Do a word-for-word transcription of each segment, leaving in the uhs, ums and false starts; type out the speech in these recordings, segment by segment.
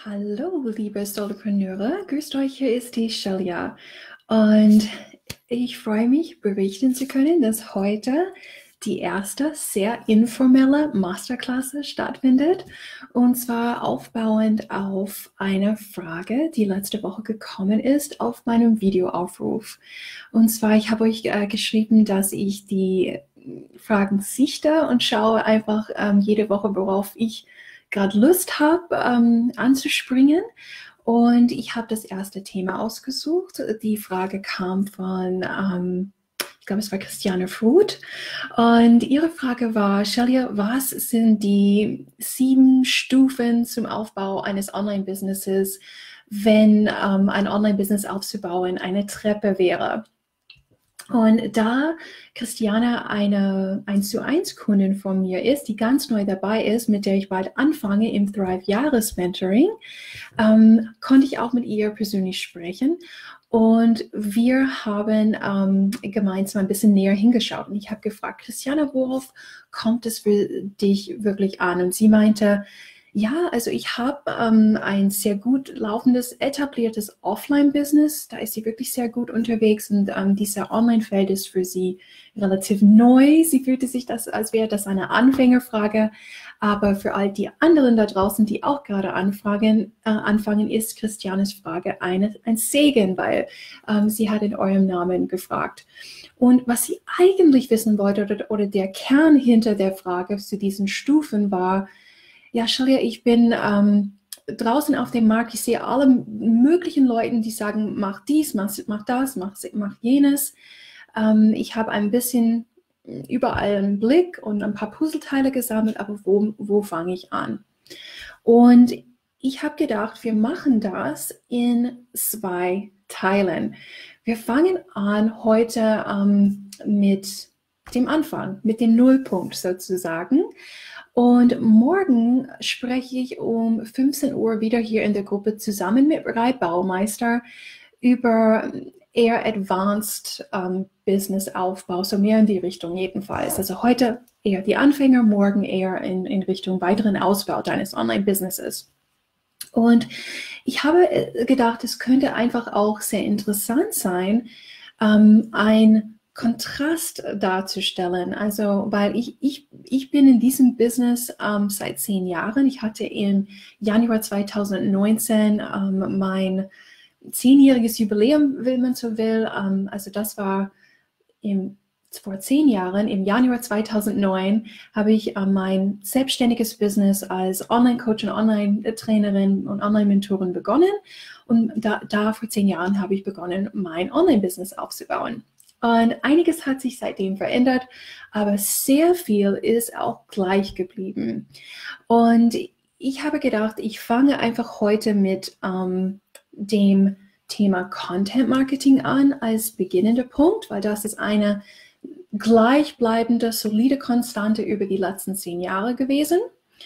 Hallo, liebe Solopreneure, grüßt euch, hier ist die Shelia und ich freue mich, berichten zu können, dass heute die erste sehr informelle Masterklasse stattfindet, und zwar aufbauend auf eine Frage, die letzte Woche gekommen ist auf meinem Videoaufruf. Und zwar, ich habe euch äh, geschrieben, dass ich die Fragen sichte und schaue einfach ähm, jede Woche, worauf ich gerade Lust habe, ähm, anzuspringen. Und ich habe das erste Thema ausgesucht. Die Frage kam von, ähm, ich glaube, es war Christiane Fruth. Und ihre Frage war: Shelia, was sind die sieben Stufen zum Aufbau eines Online-Businesses, wenn ähm, ein Online-Business aufzubauen eine Treppe wäre? Und da Christiane eine eins zu eins Kundin von mir ist, die ganz neu dabei ist, mit der ich bald anfange im Thrive-Jahres-Mentoring, ähm, konnte ich auch mit ihr persönlich sprechen. Und wir haben ähm, gemeinsam ein bisschen näher hingeschaut. Und ich habe gefragt: Christiane, worauf kommt es für dich wirklich an? Und sie meinte: Ja, also ich habe ähm, ein sehr gut laufendes, etabliertes Offline-Business. Da ist sie wirklich sehr gut unterwegs, und ähm, dieser Online-Feld ist für sie relativ neu. Sie fühlte sich das, als wäre das eine Anfängerfrage. Aber für all die anderen da draußen, die auch gerade anfragen, äh, anfangen, ist Christianes Frage eine, ein Segen, weil ähm, sie hat in eurem Namen gefragt. Und was sie eigentlich wissen wollte, oder, oder der Kern hinter der Frage zu diesen Stufen war: Ja, Shelia, ich bin ähm, draußen auf dem Markt, ich sehe alle möglichen Leute, die sagen, mach dies, mach, mach das, mach, mach jenes. Ähm, ich habe ein bisschen überall einen Blick und ein paar Puzzleteile gesammelt, aber wo, wo fange ich an? Und ich habe gedacht, wir machen das in zwei Teilen. Wir fangen an heute ähm, mit dem Anfang, mit dem Nullpunkt sozusagen. Und morgen spreche ich um fünfzehn Uhr wieder hier in der Gruppe zusammen mit Rai Baumeister über eher Advanced ähm, Business Aufbau, so mehr in die Richtung jedenfalls. Also heute eher die Anfänger, morgen eher in, in Richtung weiteren Ausbau deines Online-Businesses. Und ich habe gedacht, es könnte einfach auch sehr interessant sein, ähm, ein Kontrast darzustellen. Also, weil ich, ich, ich bin in diesem Business ähm, seit zehn Jahren. Ich hatte im Januar zweitausendneunzehn ähm, mein zehnjähriges Jubiläum, wenn man so will. Ähm, also das war im, vor zehn Jahren, im Januar zweitausendneun, habe ich äh, mein selbstständiges Business als Online-Coach und Online-Trainerin und Online-Mentorin begonnen. Und da, da vor zehn Jahren habe ich begonnen, mein Online-Business aufzubauen. Und einiges hat sich seitdem verändert, aber sehr viel ist auch gleich geblieben. Und ich habe gedacht, ich fange einfach heute mit ähm, dem Thema Content Marketing an als beginnender Punkt, weil das ist eine gleichbleibende, solide Konstante über die letzten zehn Jahre gewesen.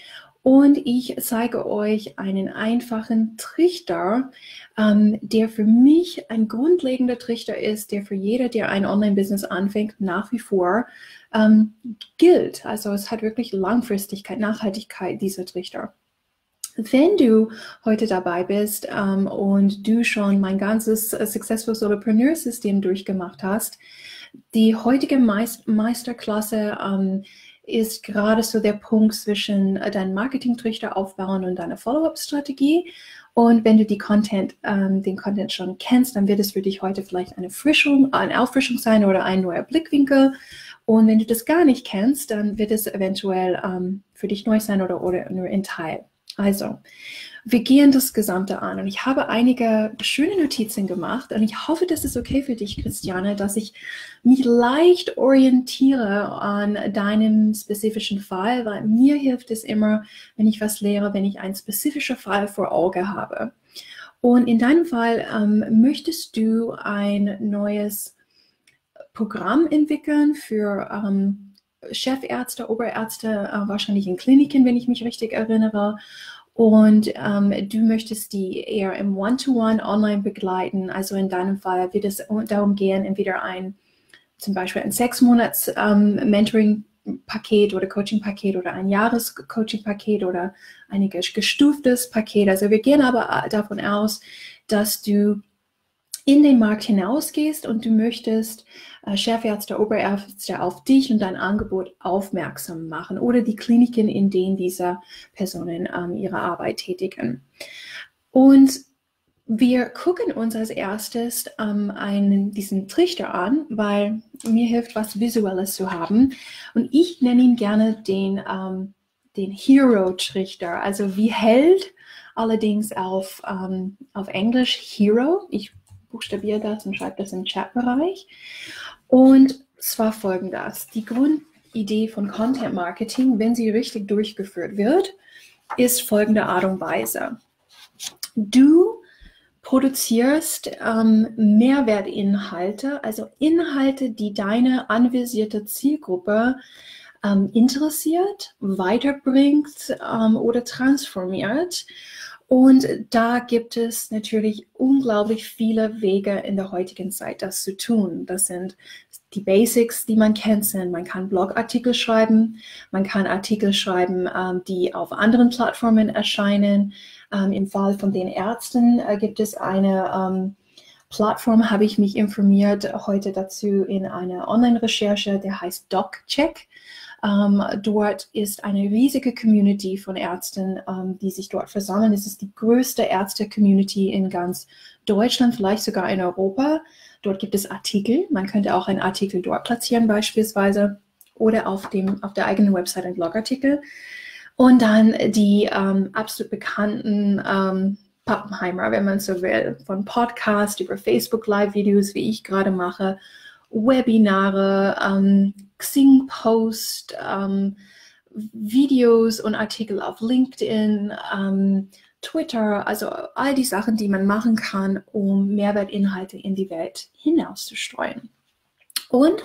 Und ich zeige euch einen einfachen Trichter, ähm, der für mich ein grundlegender Trichter ist, der für jeder, der ein Online-Business anfängt, nach wie vor ähm, gilt. Also es hat wirklich Langfristigkeit, Nachhaltigkeit, dieser Trichter. Wenn du heute dabei bist ähm, und du schon mein ganzes uh, Successful Solopreneur System durchgemacht hast, die heutige Meist Meisterklasse ähm, ist gerade so der Punkt zwischen äh, deinem Marketing-Trichter aufbauen und deiner Follow-up-Strategie. Und wenn du die Content, ähm, den Content schon kennst, dann wird es für dich heute vielleicht eine Frischung, eine Auffrischung sein oder ein neuer Blickwinkel. Und wenn du das gar nicht kennst, dann wird es eventuell ähm, für dich neu sein oder, oder nur in Teil. Also, wir gehen das Gesamte an, und ich habe einige schöne Notizen gemacht, und ich hoffe, das ist okay für dich, Christiane, dass ich mich leicht orientiere an deinem spezifischen Fall, weil mir hilft es immer, wenn ich was lehre, wenn ich einen spezifischen Fall vor Augen habe. Und in deinem Fall ähm, möchtest du ein neues Programm entwickeln für ähm, Chefärzte, Oberärzte, äh, wahrscheinlich in Kliniken, wenn ich mich richtig erinnere. Und ähm, du möchtest die eher im One-to-One online begleiten. Also in deinem Fall wird es darum gehen, entweder ein, zum Beispiel ein sechs Monats ähm, Mentoring Paket oder Coaching-Paket oder ein Jahres-Coaching-Paket oder ein gestuftes Paket. Also wir gehen aber davon aus, dass du in den Markt hinausgehst und du möchtest äh, Chefärzte, Oberärzte auf dich und dein Angebot aufmerksam machen oder die Kliniken, in denen diese Personen ähm, ihre Arbeit tätigen. Und wir gucken uns als erstes ähm, einen, diesen Trichter an, weil mir hilft, was Visuelles zu haben. Und ich nenne ihn gerne den, ähm, den Hero-Trichter, also wie Held, allerdings auf, ähm, auf Englisch Hero. Ich buchstabiere das und schreibe das im Chatbereich. Und zwar folgendes: Die Grundidee von Content Marketing, wenn sie richtig durchgeführt wird, ist folgende Art und Weise. Du produzierst ähm, Mehrwertinhalte, also Inhalte, die deine anvisierte Zielgruppe ähm, interessiert, weiterbringt ähm, oder transformiert. Und da gibt es natürlich unglaublich viele Wege in der heutigen Zeit, das zu tun. Das sind die Basics, die man kennt, sind, man kann Blogartikel schreiben, man kann Artikel schreiben, ähm, die auf anderen Plattformen erscheinen. Ähm, im Fall von den Ärzten äh, gibt es eine ähm, Plattform, habe ich mich informiert heute dazu in einer Online-Recherche, der heißt DocCheck. Ähm, dort ist eine riesige Community von Ärzten, ähm, die sich dort versammeln. Es ist die größte Ärzte-Community in ganz Deutschland, vielleicht sogar in Europa. Dort gibt es Artikel. Man könnte auch einen Artikel dort platzieren beispielsweise oder auf, dem, auf der eigenen Website einen Blogartikel. Und dann die ähm, absolut bekannten ähm, Pappenheimer, wenn man so will, von Podcast über Facebook Live-Videos, wie ich gerade mache, Webinare, ähm, Xing-Post, ähm, Videos und Artikel auf LinkedIn, ähm, Twitter, also all die Sachen, die man machen kann, um Mehrwertinhalte in die Welt hinauszustreuen. Und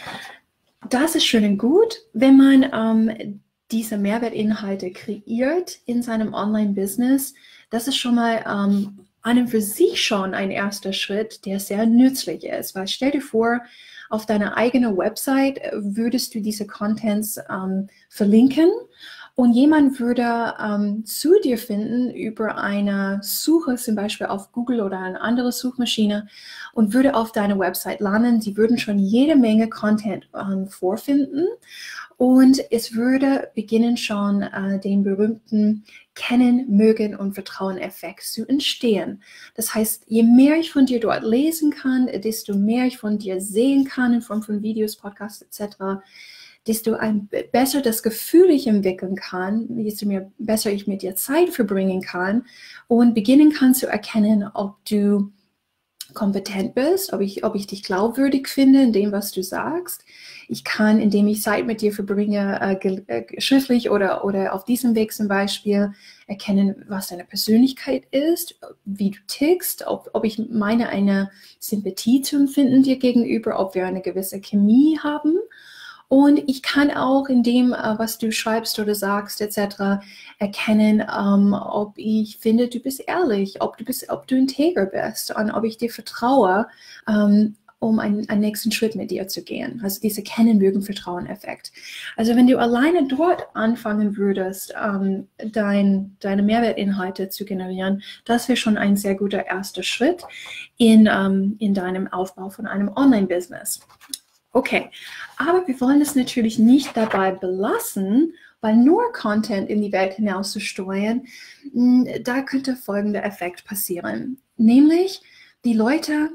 das ist schön und gut, wenn man ähm, diese Mehrwertinhalte kreiert in seinem Online-Business. Das ist schon mal ähm, an und für sich schon ein erster Schritt, der sehr nützlich ist. Weil stell dir vor, auf deiner eigenen Website würdest du diese Contents ähm, verlinken und jemand würde ähm, zu dir finden über eine Suche, zum Beispiel auf Google oder eine andere Suchmaschine, und würde auf deine Website landen. Sie würden schon jede Menge Content ähm, vorfinden. Und es würde beginnen schon äh, den berühmten Kennen, Mögen und Vertrauen-Effekt zu entstehen. Das heißt, je mehr ich von dir dort lesen kann, desto mehr ich von dir sehen kann in Form von Videos, Podcasts et cetera, desto ein besser das Gefühl ich entwickeln kann, desto mehr besser ich mit dir Zeit verbringen kann und beginnen kann zu erkennen, ob du kompetent bist, ob ich, ob ich dich glaubwürdig finde in dem, was du sagst. Ich kann, indem ich Zeit mit dir verbringe, äh, äh, schriftlich oder, oder auf diesem Weg zum Beispiel, erkennen, was deine Persönlichkeit ist, wie du tickst, ob, ob ich meine, eine Sympathie zu empfinden dir gegenüber, ob wir eine gewisse Chemie haben. Und ich kann auch in dem, was du schreibst oder sagst, et cetera, erkennen, ähm, ob ich finde, du bist ehrlich, ob du bist, ob du integer bist und ob ich dir vertraue, ähm, um einen, einen nächsten Schritt mit dir zu gehen. Also diese Kennen-Mögen-Vertrauen-Effekt. Also wenn du alleine dort anfangen würdest, ähm, dein, deine Mehrwertinhalte zu generieren, das wäre schon ein sehr guter erster Schritt in, ähm, in deinem Aufbau von einem Online-Business. Okay, aber wir wollen es natürlich nicht dabei belassen, weil nur Content in die Welt hinauszustreuen, da könnte folgender Effekt passieren. Nämlich, die Leute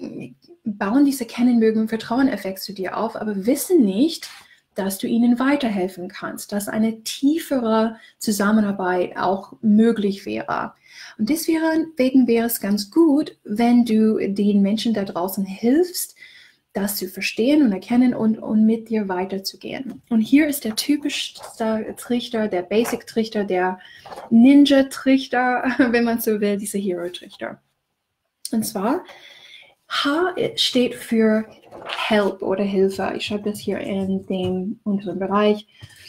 bauen diese Kennen-Mögen-Vertrauen-Effekt zu dir auf, aber wissen nicht, dass du ihnen weiterhelfen kannst, dass eine tiefere Zusammenarbeit auch möglich wäre. Und deswegen wäre es ganz gut, wenn du den Menschen da draußen hilfst, das zu verstehen und erkennen und, und mit dir weiterzugehen. Und hier ist der typischste Trichter, der Basic-Trichter, der Ninja-Trichter, wenn man so will, dieser Hero-Trichter. Und zwar, H steht für Help oder Hilfe. Ich schreibe das hier in dem unteren Bereich.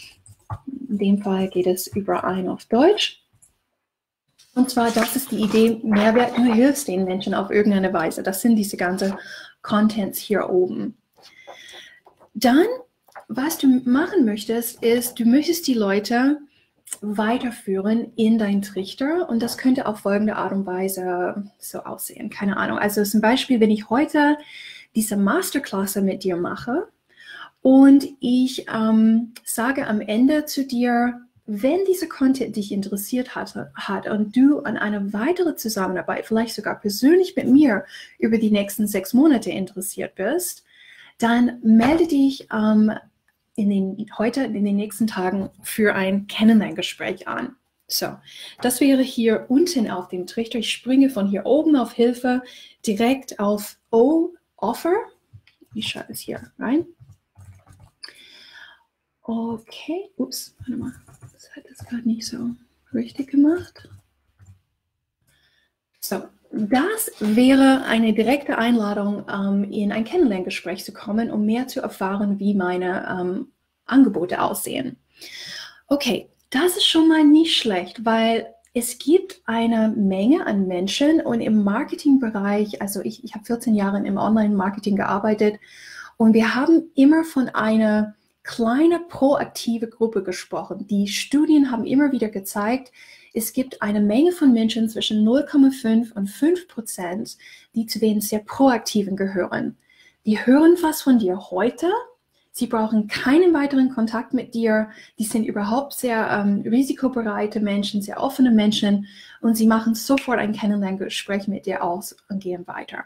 In dem Fall geht es überein auf Deutsch. Und zwar, das ist die Idee, Mehrwert, du hilfst den Menschen auf irgendeine Weise. Das sind diese ganzen Contents hier oben. Dann was du machen möchtest, ist, du möchtest die Leute weiterführen in dein Trichter und das könnte auf folgende Art und Weise so aussehen. Keine Ahnung. Also zum Beispiel, wenn ich heute diese Masterclass mit dir mache und ich ähm, sage am Ende zu dir, wenn dieser Content dich interessiert hat, hat und du an eine weitere Zusammenarbeit, vielleicht sogar persönlich mit mir über die nächsten sechs Monate interessiert bist, dann melde dich ähm, in den, heute in den nächsten Tagen für ein Kennenlerngespräch an. So, das wäre hier unten auf dem Trichter. Ich springe von hier oben auf Hilfe direkt auf O, Offer. Ich schaue es hier rein. Okay, ups, warte mal, das hat das gerade nicht so richtig gemacht. So, das wäre eine direkte Einladung, ähm, in ein Kennenlerngespräch zu kommen, um mehr zu erfahren, wie meine ähm, Angebote aussehen. Okay, das ist schon mal nicht schlecht, weil es gibt eine Menge an Menschen und im Marketingbereich, also ich, ich habe vierzehn Jahre im Online-Marketing gearbeitet und wir haben immer von einer kleine proaktive Gruppe gesprochen. Die Studien haben immer wieder gezeigt, es gibt eine Menge von Menschen zwischen null Komma fünf und fünf Prozent, die zu den sehr proaktiven gehören. Die hören was von dir heute, sie brauchen keinen weiteren Kontakt mit dir, die sind überhaupt sehr ähm, risikobereite Menschen, sehr offene Menschen und sie machen sofort ein Kennenlerngespräch mit dir aus und gehen weiter.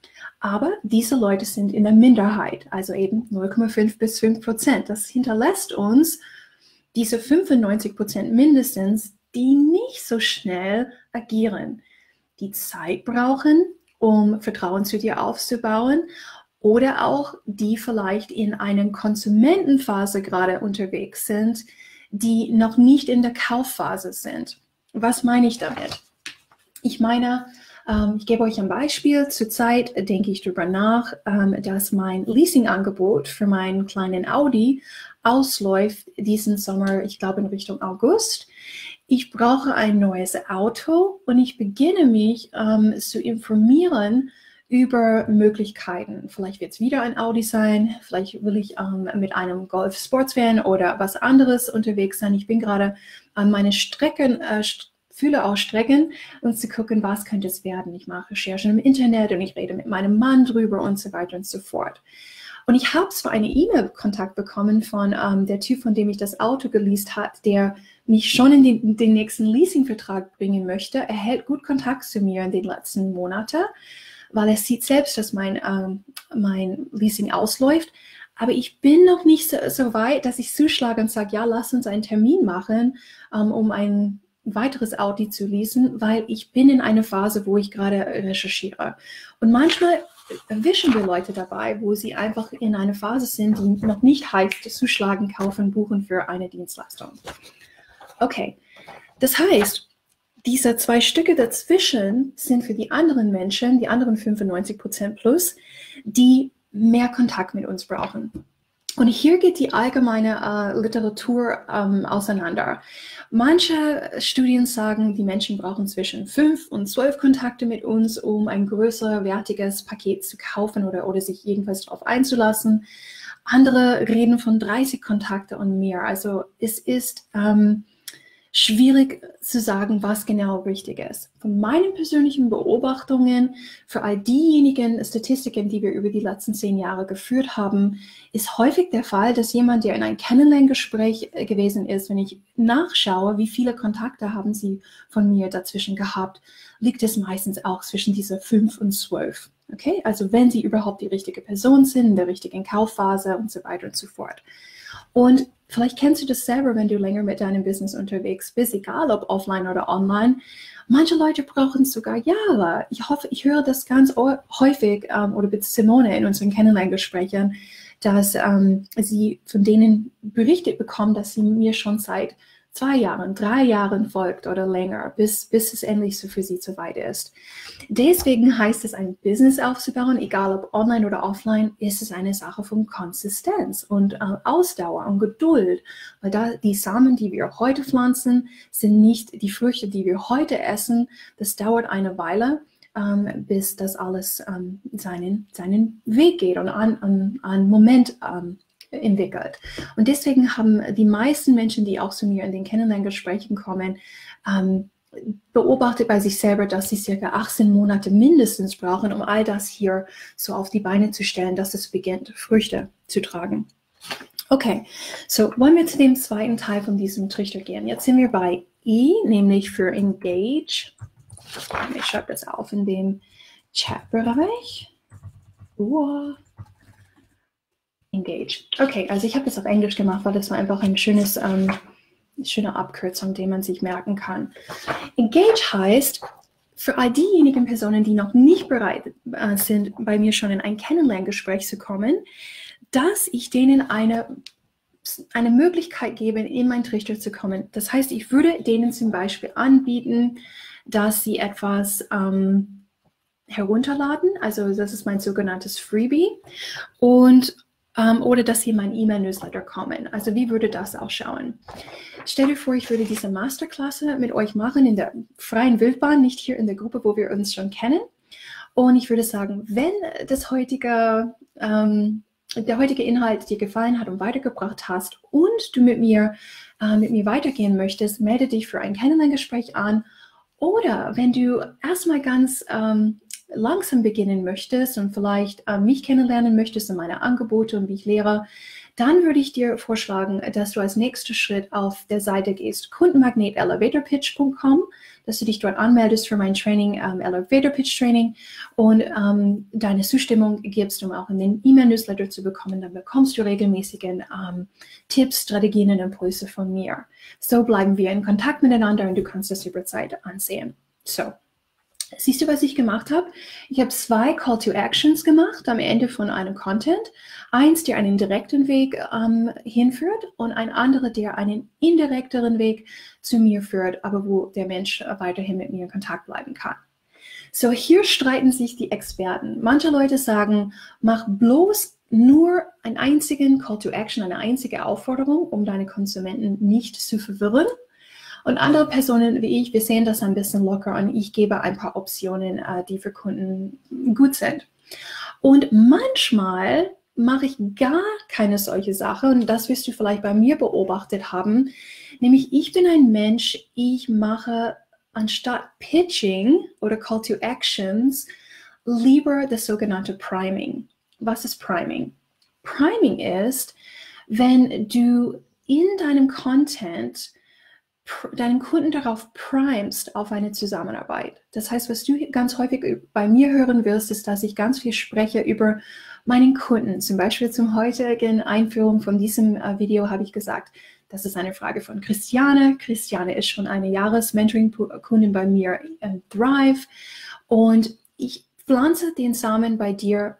Aber diese Leute sind in der Minderheit, also eben null Komma fünf bis fünf Prozent. Das hinterlässt uns diese fünfundneunzig Prozent mindestens, die nicht so schnell agieren, die Zeit brauchen, um Vertrauen zu dir aufzubauen oder auch die vielleicht in einer Konsumentenphase gerade unterwegs sind, die noch nicht in der Kaufphase sind. Was meine ich damit? Ich meine, ähm, ich gebe euch ein Beispiel. Zurzeit denke ich darüber nach, ähm, dass mein Leasingangebot für meinen kleinen Audi ausläuft diesen Sommer, ich glaube in Richtung August. Ich brauche ein neues Auto und ich beginne mich ähm, zu informieren über Möglichkeiten. Vielleicht wird es wieder ein Audi sein, vielleicht will ich ähm, mit einem Golf Sportsvan oder was anderes unterwegs sein. Ich bin gerade an meine Strecken, äh, Fühle ausstrecken und zu gucken, was könnte es werden. Ich mache Recherchen im Internet und ich rede mit meinem Mann drüber und so weiter und so fort. Und ich habe zwar eine E-Mail-Kontakt bekommen von ähm, der Typ, von dem ich das Auto geleast hat, der mich schon in den, den nächsten Leasingvertrag bringen möchte. Er hält gut Kontakt zu mir in den letzten Monaten, weil er sieht selbst, dass mein, ähm, mein Leasing ausläuft. Aber ich bin noch nicht so, so weit, dass ich zuschlage und sage, ja, lass uns einen Termin machen, ähm, um ein weiteres Audi zu leasen, weil ich bin in einer Phase, wo ich gerade recherchiere. Und manchmal erwischen wir Leute dabei, wo sie einfach in einer Phase sind, die noch nicht heißt, zuschlagen, kaufen, buchen für eine Dienstleistung. Okay, das heißt, diese zwei Stücke dazwischen sind für die anderen Menschen, die anderen fünfundneunzig Prozent plus, die mehr Kontakt mit uns brauchen. Und hier geht die allgemeine äh, Literatur ähm, auseinander. Manche Studien sagen, die Menschen brauchen zwischen fünf und zwölf Kontakte mit uns, um ein größer, wertiges Paket zu kaufen oder, oder sich jedenfalls darauf einzulassen. Andere reden von dreißig Kontakte und mehr. Also es ist ähm, schwierig zu sagen, was genau richtig ist. Von meinen persönlichen Beobachtungen, für all diejenigen Statistiken, die wir über die letzten zehn Jahre geführt haben, ist häufig der Fall, dass jemand, der in ein Kennenlerngespräch gewesen ist, wenn ich nachschaue, wie viele Kontakte haben sie von mir dazwischen gehabt, liegt es meistens auch zwischen diese fünf und zwölf. Okay, also wenn sie überhaupt die richtige Person sind, in der richtigen Kaufphase und so weiter und so fort. Und vielleicht kennst du das selber, wenn du länger mit deinem Business unterwegs bist, egal ob offline oder online. Manche Leute brauchen sogar Jahre. Ich hoffe, ich höre das ganz häufig ähm, oder mit Simone in unseren Kennenlerngesprächen, dass ähm, sie von denen berichtet bekommen, dass sie mir schon seit zwei Jahren, drei Jahren folgt oder länger, bis, bis es endlich so für sie zu weit ist. Deswegen heißt es, ein Business aufzubauen, egal ob online oder offline, ist es eine Sache von Konsistenz und äh, Ausdauer und Geduld. Weil da die Samen, die wir heute pflanzen, sind nicht die Früchte, die wir heute essen. Das dauert eine Weile, ähm, bis das alles ähm, seinen, seinen Weg geht und an, an, an Moment ähm, entwickelt. Und deswegen haben die meisten Menschen, die auch zu mir in den Kennenlerngesprächen kommen, ähm, beobachtet bei sich selber, dass sie circa achtzehn Monate mindestens brauchen, um all das hier so auf die Beine zu stellen, dass es beginnt, Früchte zu tragen. Okay, so wollen wir zu dem zweiten Teil von diesem Trichter gehen. Jetzt sind wir bei E, nämlich für Engage. Ich schreibe das auf in dem Chatbereich. Uh. Engage. Okay, also ich habe das auf Englisch gemacht, weil das war einfach ein schönes, ähm, schöne Abkürzung, die man sich merken kann. Engage heißt, für all diejenigen Personen, die noch nicht bereit äh, sind, bei mir schon in ein Kennenlerngespräch zu kommen, dass ich denen eine, eine Möglichkeit gebe, in mein Trichter zu kommen. Das heißt, ich würde denen zum Beispiel anbieten, dass sie etwas ähm, herunterladen, also das ist mein sogenanntes Freebie, und ähm, oder dass sie in mein E-Mail-Newsletter kommen. Also wie würde das ausschauen? Stell dir vor, ich würde diese Masterklasse mit euch machen in der freien Wildbahn, nicht hier in der Gruppe, wo wir uns schon kennen. Und ich würde sagen, wenn das heutige, ähm, der heutige Inhalt dir gefallen hat und weitergebracht hast und du mit mir, äh, mit mir weitergehen möchtest, melde dich für ein Kennenlerngespräch an. Oder wenn du erstmal ganz ähm, langsam beginnen möchtest und vielleicht äh, mich kennenlernen möchtest und meine Angebote und wie ich lehre, dann würde ich dir vorschlagen, dass du als nächsten Schritt auf der Seite gehst, kundenmagnet elevator pitch punkt com, dass du dich dort anmeldest für mein Training, ähm, Elevator Pitch Training, und ähm, deine Zustimmung gibst, um auch in den E-Mail-Newsletter zu bekommen. Dann bekommst du regelmäßigen ähm, Tipps, Strategien und Impulse von mir. So bleiben wir in Kontakt miteinander und du kannst das über Zeit ansehen. So. Siehst du, was ich gemacht habe? Ich habe zwei Call to Actions gemacht am Ende von einem Content. Eins, der einen direkten Weg ähm, hinführt, und ein anderer, der einen indirekteren Weg zu mir führt, aber wo der Mensch weiterhin mit mir in Kontakt bleiben kann. So, hier streiten sich die Experten. Manche Leute sagen, mach bloß nur einen einzigen Call to Action, eine einzige Aufforderung, um deine Konsumenten nicht zu verwirren. Und andere Personen wie ich, wir sehen das ein bisschen locker und ich gebe ein paar Optionen, äh, die für Kunden gut sind. Und manchmal mache ich gar keine solche Sache, und das wirst du vielleicht bei mir beobachtet haben, nämlich ich bin ein Mensch, ich mache anstatt Pitching oder Call to Actions lieber das sogenannte Priming. Was ist Priming? Priming ist, wenn du in deinem Content deinen Kunden darauf primest auf eine Zusammenarbeit. Das heißt, was du ganz häufig bei mir hören wirst, ist, dass ich ganz viel spreche über meinen Kunden. Zum Beispiel zum heutigen Einführung von diesem äh, Video habe ich gesagt, das ist eine Frage von Christiane. Christiane ist schon eine Jahres-Mentoring-Kundin bei mir in Thrive, und ich pflanze den Samen bei dir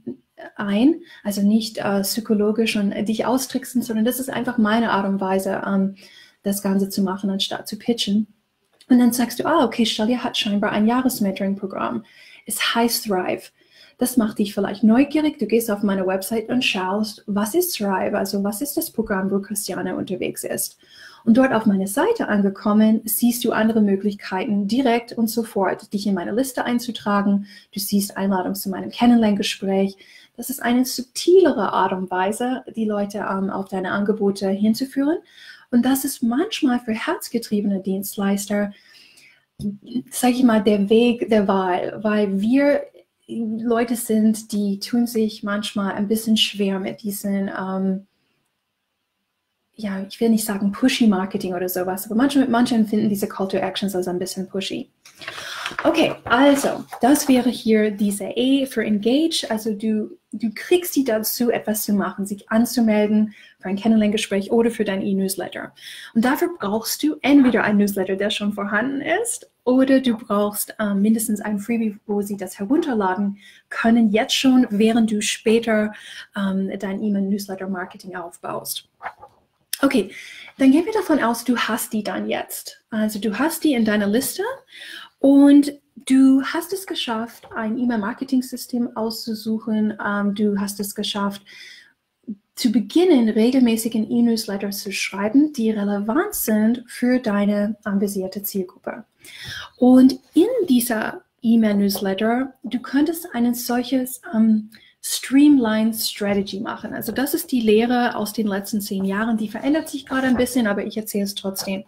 ein, also nicht äh, psychologisch und äh, dich austricksen, sondern das ist einfach meine Art und Weise, ähm, das Ganze zu machen, anstatt zu pitchen. Und dann sagst du, ah, okay, Shelia hat scheinbar ein Jahres-Mentoring-Programm. Es heißt Thrive. Das macht dich vielleicht neugierig. Du gehst auf meine Website und schaust, was ist Thrive? Also was ist das Programm, wo Christiane unterwegs ist? Und dort auf meine Seite angekommen, siehst du andere Möglichkeiten, direkt und sofort dich in meine Liste einzutragen. Du siehst Einladung zu meinem Kennenlerngespräch. Das ist eine subtilere Art und Weise, die Leute ähm, auf deine Angebote hinzuführen. Und das ist manchmal für herzgetriebene Dienstleister, sage ich mal, der Weg der Wahl, weil wir Leute sind, die tun sich manchmal ein bisschen schwer mit diesen, ähm, ja, ich will nicht sagen pushy Marketing oder sowas, aber manche, manche empfinden diese Call to Actions als ein bisschen pushy. Okay, also, das wäre hier diese E für Engage. Also du, du kriegst sie dazu, etwas zu machen, sich anzumelden für ein Kennenlerngespräch oder für dein E-Newsletter. Und dafür brauchst du entweder ein Newsletter, der schon vorhanden ist, oder du brauchst ähm, mindestens ein Freebie, wo sie das herunterladen können, jetzt schon, während du später ähm, dein E-Mail-Newsletter-Marketing aufbaust. Okay, dann gehen wir davon aus, du hast die dann jetzt. Also du hast die in deiner Liste. Und du hast es geschafft, ein E-Mail-Marketing-System auszusuchen. Ähm, du hast es geschafft, zu beginnen, regelmäßigen E-Newsletter zu schreiben, die relevant sind für deine anvisierte Zielgruppe. Und in dieser E-Mail-Newsletter, du könntest ein solches ähm, Streamline Strategy machen. Also das ist die Lehre aus den letzten zehn Jahren. Die verändert sich gerade ein bisschen, aber ich erzähle es trotzdem.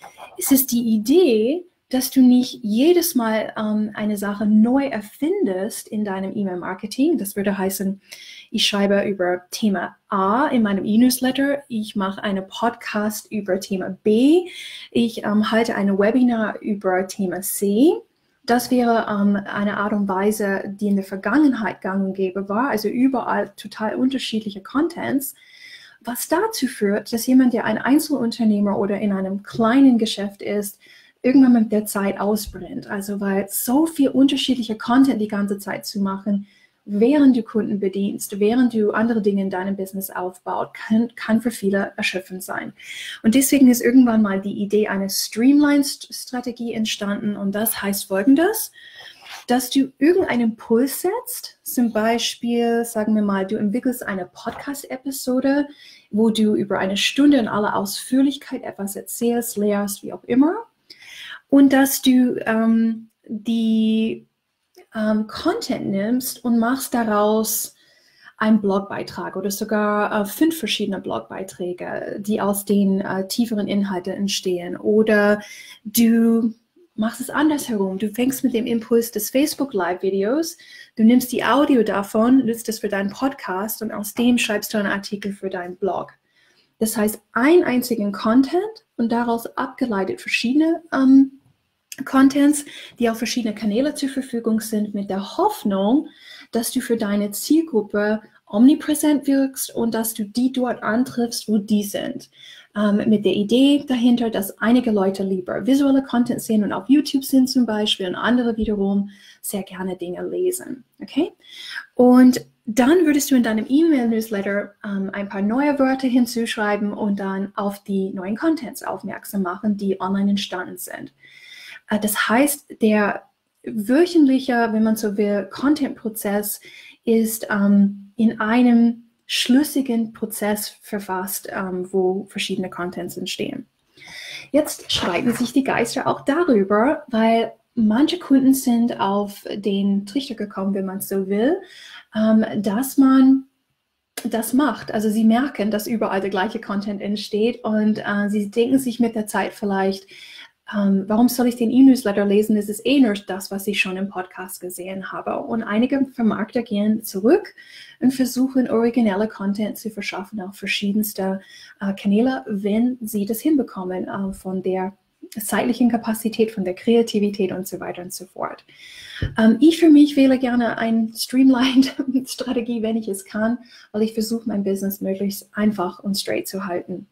Es ist die Idee, dass du nicht jedes Mal ähm, eine Sache neu erfindest in deinem E-Mail-Marketing. Das würde heißen, ich schreibe über Thema A in meinem E-Newsletter, ich mache einen Podcast über Thema B, ich ähm, halte eine Webinar über Thema C. Das wäre ähm, eine Art und Weise, die in der Vergangenheit gang und gäbe war, also überall total unterschiedliche Contents, was dazu führt, dass jemand, der ein Einzelunternehmer oder in einem kleinen Geschäft ist, irgendwann mit der Zeit ausbrennt. Also weil so viel unterschiedlicher Content die ganze Zeit zu machen, während du Kunden bedienst, während du andere Dinge in deinem Business aufbaut, kann, kann für viele erschöpfend sein. Und deswegen ist irgendwann mal die Idee einer Streamline-Strategie entstanden und das heißt Folgendes, dass du irgendeinen Impuls setzt, zum Beispiel, sagen wir mal, du entwickelst eine Podcast-Episode, wo du über eine Stunde in aller Ausführlichkeit etwas erzählst, lehrst, wie auch immer, und dass du ähm, die ähm, Content nimmst und machst daraus einen Blogbeitrag oder sogar äh, fünf verschiedene Blogbeiträge, die aus den äh, tieferen Inhalten entstehen. Oder du machst es andersherum. Du fängst mit dem Impuls des Facebook Live-Videos, du nimmst die Audio davon, nutzt es für deinen Podcast und aus dem schreibst du einen Artikel für deinen Blog. Das heißt, einen einzigen Content und daraus abgeleitet verschiedene ähm, Contents, die auf verschiedene Kanäle zur Verfügung sind, mit der Hoffnung, dass du für deine Zielgruppe omnipräsent wirkst und dass du die dort antriffst, wo die sind. Ähm, mit der Idee dahinter, dass einige Leute lieber visuelle Content sehen und auf YouTube sind zum Beispiel und andere wiederum sehr gerne Dinge lesen. Okay? Und dann würdest du in deinem E-Mail-Newsletter ähm, ein paar neue Wörter hinzuschreiben und dann auf die neuen Contents aufmerksam machen, die online entstanden sind. Äh, das heißt, der wöchentliche, wenn man so will, Content-Prozess ist ähm, in einem schlüssigen Prozess verfasst, ähm, wo verschiedene Contents entstehen. Jetzt streiten sich die Geister auch darüber, weil manche Kunden sind auf den Trichter gekommen, wenn man so will, ähm, dass man das macht. Also sie merken, dass überall der gleiche Content entsteht und äh, sie denken sich mit der Zeit vielleicht, ähm, warum soll ich den E-Newsletter lesen? Es ist eh nur das, was ich schon im Podcast gesehen habe. Und einige Vermarkter gehen zurück und versuchen, originelle Content zu verschaffen auf verschiedenste äh, Kanäle, wenn sie das hinbekommen, äh, von der zeitlichen Kapazität, von der Kreativität und so weiter und so fort. Ähm, ich für mich wähle gerne eine Streamlined-Strategie, wenn ich es kann, weil ich versuche, mein Business möglichst einfach und straight zu halten.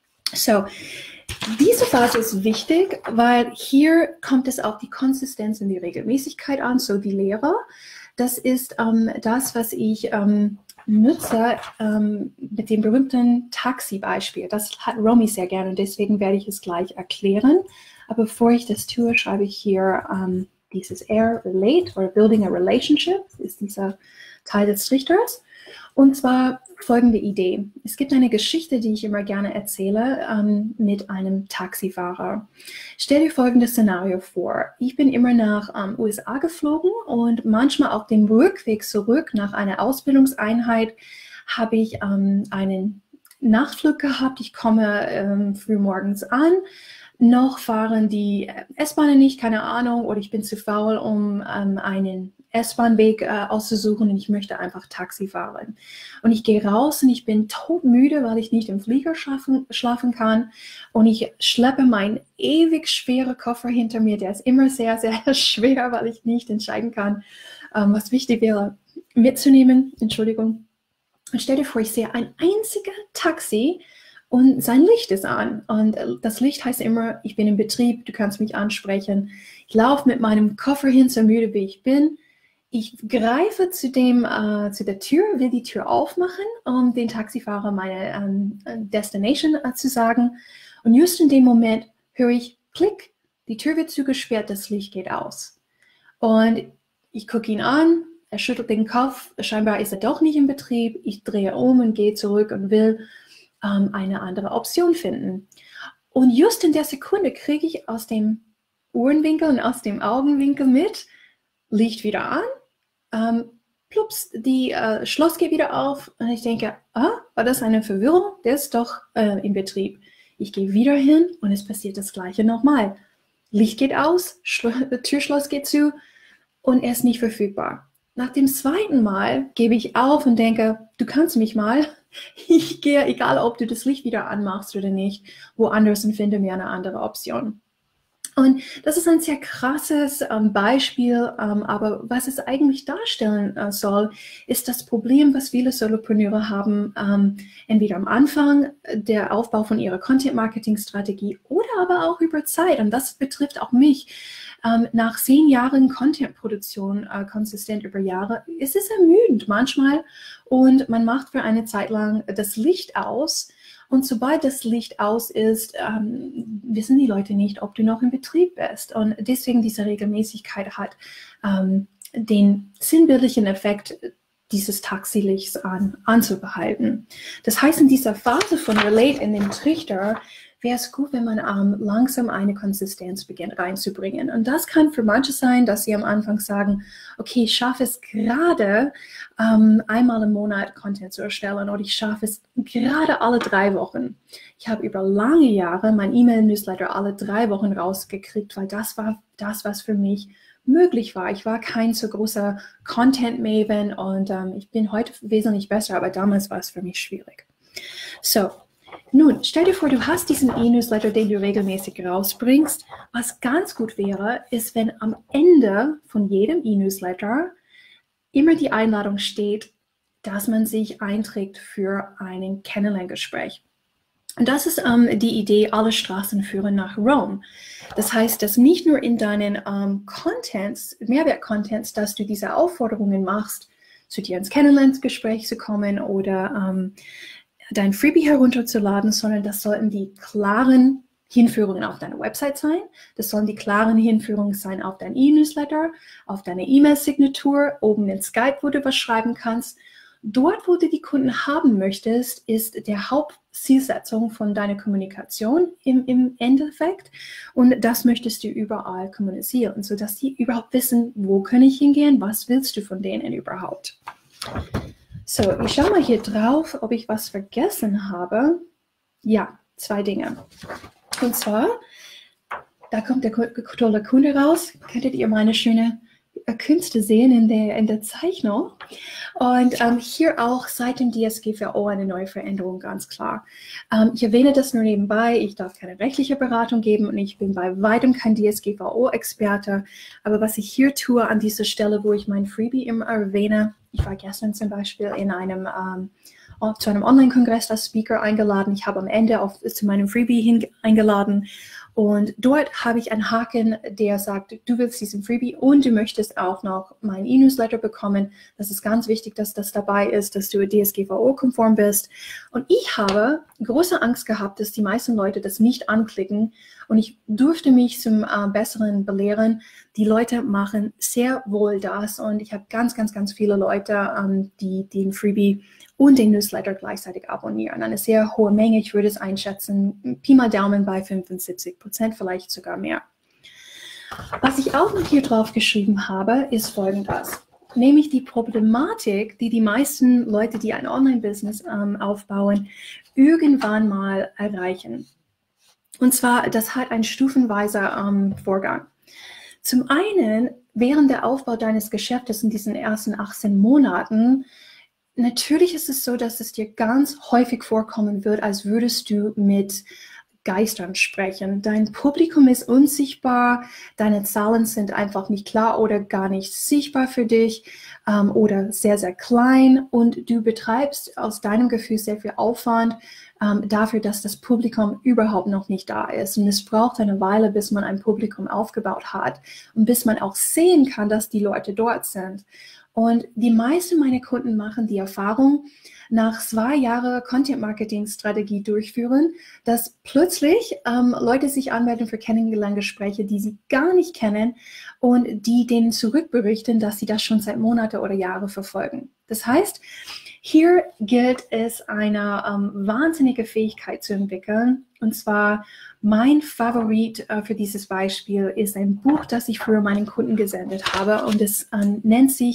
So, diese Phase ist wichtig, weil hier kommt es auf die Konsistenz und die Regelmäßigkeit an, so die Lehre. Das ist ähm, das, was ich ähm, nutze ähm, mit dem berühmten Taxi-Beispiel. Das hat Romy sehr gerne und deswegen werde ich es gleich erklären. Aber bevor ich das tue, schreibe ich hier ähm, dieses R, Relate oder Building a Relationship, ist dieser Teil des Trichters. Und zwar folgende Idee. Es gibt eine Geschichte, die ich immer gerne erzähle, ähm, mit einem Taxifahrer. Stell dir folgendes Szenario vor. Ich bin immer nach ähm, U S A geflogen und manchmal auf dem Rückweg zurück nach einer Ausbildungseinheit habe ich ähm, einen Nachtflug gehabt. Ich komme ähm, früh morgens an. Noch fahren die S-Bahnen nicht, keine Ahnung, oder ich bin zu faul, um ähm, einen S-Bahn-Weg äh, auszusuchen und ich möchte einfach Taxi fahren. Und ich gehe raus und ich bin todmüde, weil ich nicht im Flieger schlafen, schlafen kann. Und ich schleppe meinen ewig schweren Koffer hinter mir. Der ist immer sehr, sehr schwer, weil ich nicht entscheiden kann, ähm, was wichtig wäre, mitzunehmen. Entschuldigung. Und stell dir vor, ich sehe ein einziges Taxi, und sein Licht ist an. Und das Licht heißt immer, ich bin im Betrieb, du kannst mich ansprechen. Ich laufe mit meinem Koffer hin, so müde wie ich bin. Ich greife zu, dem, äh, zu der Tür, will die Tür aufmachen, um den Taxifahrer meine ähm, Destination äh, zu sagen. Und just in dem Moment höre ich, klick, die Tür wird zugesperrt, das Licht geht aus. Und ich gucke ihn an, er schüttelt den Kopf, scheinbar ist er doch nicht im Betrieb. Ich drehe um und gehe zurück und will eine andere Option finden. Und just in der Sekunde kriege ich aus dem Ohrenwinkel und aus dem Augenwinkel mit, Licht wieder an, ähm, plups, die äh, Schloss geht wieder auf und ich denke, ah, war das eine Verwirrung? Der ist doch äh, in Betrieb. Ich gehe wieder hin und es passiert das Gleiche nochmal. Licht geht aus, Schlo Türschloss geht zu und er ist nicht verfügbar. Nach dem zweiten Mal gebe ich auf und denke, du kannst mich mal. Ich gehe, egal ob du das Licht wieder anmachst oder nicht, woanders und finde mir eine andere Option. Und das ist ein sehr krasses ähm, Beispiel, ähm, aber was es eigentlich darstellen äh, soll, ist das Problem, was viele Solopreneure haben, ähm, entweder am Anfang der Aufbau von ihrer Content-Marketing-Strategie oder aber auch über Zeit. Und das betrifft auch mich. Ähm, nach zehn Jahren Content-Produktion, äh, konsistent über Jahre, ist es ermüdend manchmal und man macht für eine Zeit lang das Licht aus. Und sobald das Licht aus ist, ähm, wissen die Leute nicht, ob du noch in Betrieb bist. Und deswegen diese Regelmäßigkeit hat ähm, den sinnbildlichen Effekt, dieses Taxilichts an, anzubehalten. Das heißt, in dieser Phase von Relate in den Trichter wäre es gut, wenn man ähm, langsam eine Konsistenz beginnt reinzubringen. Und das kann für manche sein, dass sie am Anfang sagen, okay, ich schaffe es gerade, ähm, einmal im Monat Content zu erstellen oder ich schaffe es gerade alle drei Wochen. Ich habe über lange Jahre mein E-Mail-Newsletter alle drei Wochen rausgekriegt, weil das war das, was für mich möglich war. Ich war kein so großer Content-Maven und ähm, ich bin heute wesentlich besser, aber damals war es für mich schwierig. So. Nun, stell dir vor, du hast diesen E-Newsletter, den du regelmäßig rausbringst. Was ganz gut wäre, ist, wenn am Ende von jedem E-Newsletter immer die Einladung steht, dass man sich einträgt für ein Kennenlerngespräch. Und das ist ähm, die Idee, alle Straßen führen nach Rom. Das heißt, dass nicht nur in deinen ähm, Contents, Mehrwert-Contents, dass du diese Aufforderungen machst, zu dir ins Kennenlerngespräch zu kommen oder ähm, dein Freebie herunterzuladen, sondern das sollten die klaren Hinführungen auf deine Website sein. Das sollen die klaren Hinführungen sein auf dein E-Newsletter, auf deine E-Mail-Signatur, oben in Skype, wo du was schreiben kannst. Dort, wo du die Kunden haben möchtest, ist der Hauptzielsetzung von deiner Kommunikation im, im Endeffekt. Und das möchtest du überall kommunizieren, sodass die überhaupt wissen, wo kann ich hingehen, was willst du von denen überhaupt. So, ich schaue mal hier drauf, ob ich was vergessen habe. Ja, zwei Dinge. Und zwar, da kommt der tolle Kunde raus. Könntet ihr meine schöne Künste sehen in der, in der Zeichnung? Und ähm, hier auch seit dem D S G V O eine neue Veränderung, ganz klar. Ähm, ich erwähne das nur nebenbei. Ich darf keine rechtliche Beratung geben und ich bin bei weitem kein D S G V O-Experte. Aber was ich hier tue an dieser Stelle, wo ich mein Freebie immer erwähne, ich war gestern zum Beispiel in einem, ähm, zu einem Online-Kongress als Speaker eingeladen. Ich habe am Ende auf, zu meinem Freebie hin, eingeladen. Und dort habe ich einen Haken, der sagt, du willst diesen Freebie und du möchtest auch noch mein E-Newsletter bekommen. Das ist ganz wichtig, dass das dabei ist, dass du D S G V O-konform bist. Und ich habe große Angst gehabt, dass die meisten Leute das nicht anklicken. Und ich durfte mich zum äh, Besseren belehren. Die Leute machen sehr wohl das. Und ich habe ganz, ganz, ganz viele Leute, ähm, die den Freebie und den Newsletter gleichzeitig abonnieren. Eine sehr hohe Menge, ich würde es einschätzen, Pi mal Daumen bei fünfundsiebzig Prozent, vielleicht sogar mehr. Was ich auch noch hier drauf geschrieben habe, ist Folgendes. Nämlich die Problematik, die die meisten Leute, die ein Online-Business ähm, aufbauen, irgendwann mal erreichen. Und zwar, das hat ein stufenweiser ähm, Vorgang. Zum einen, während der Aufbau deines Geschäftes in diesen ersten achtzehn Monaten, natürlich ist es so, dass es dir ganz häufig vorkommen wird, als würdest du mit Geistern sprechen. Dein Publikum ist unsichtbar, deine Zahlen sind einfach nicht klar oder gar nicht sichtbar für dich ähm, oder sehr, sehr klein und du betreibst aus deinem Gefühl sehr viel Aufwand ähm, dafür, dass das Publikum überhaupt noch nicht da ist. Und es braucht eine Weile, bis man ein Publikum aufgebaut hat und bis man auch sehen kann, dass die Leute dort sind. Und die meisten meiner Kunden machen die Erfahrung, nach zwei Jahren Content-Marketing-Strategie durchführen, dass plötzlich ähm, Leute sich anmelden für Kennenlerngespräche, die sie gar nicht kennen und die denen zurückberichten, dass sie das schon seit Monaten oder Jahren verfolgen. Das heißt, hier gilt es, eine ähm, wahnsinnige Fähigkeit zu entwickeln. Und zwar mein Favorit äh, für dieses Beispiel ist ein Buch, das ich früher meinen Kunden gesendet habe und es äh, nennt sich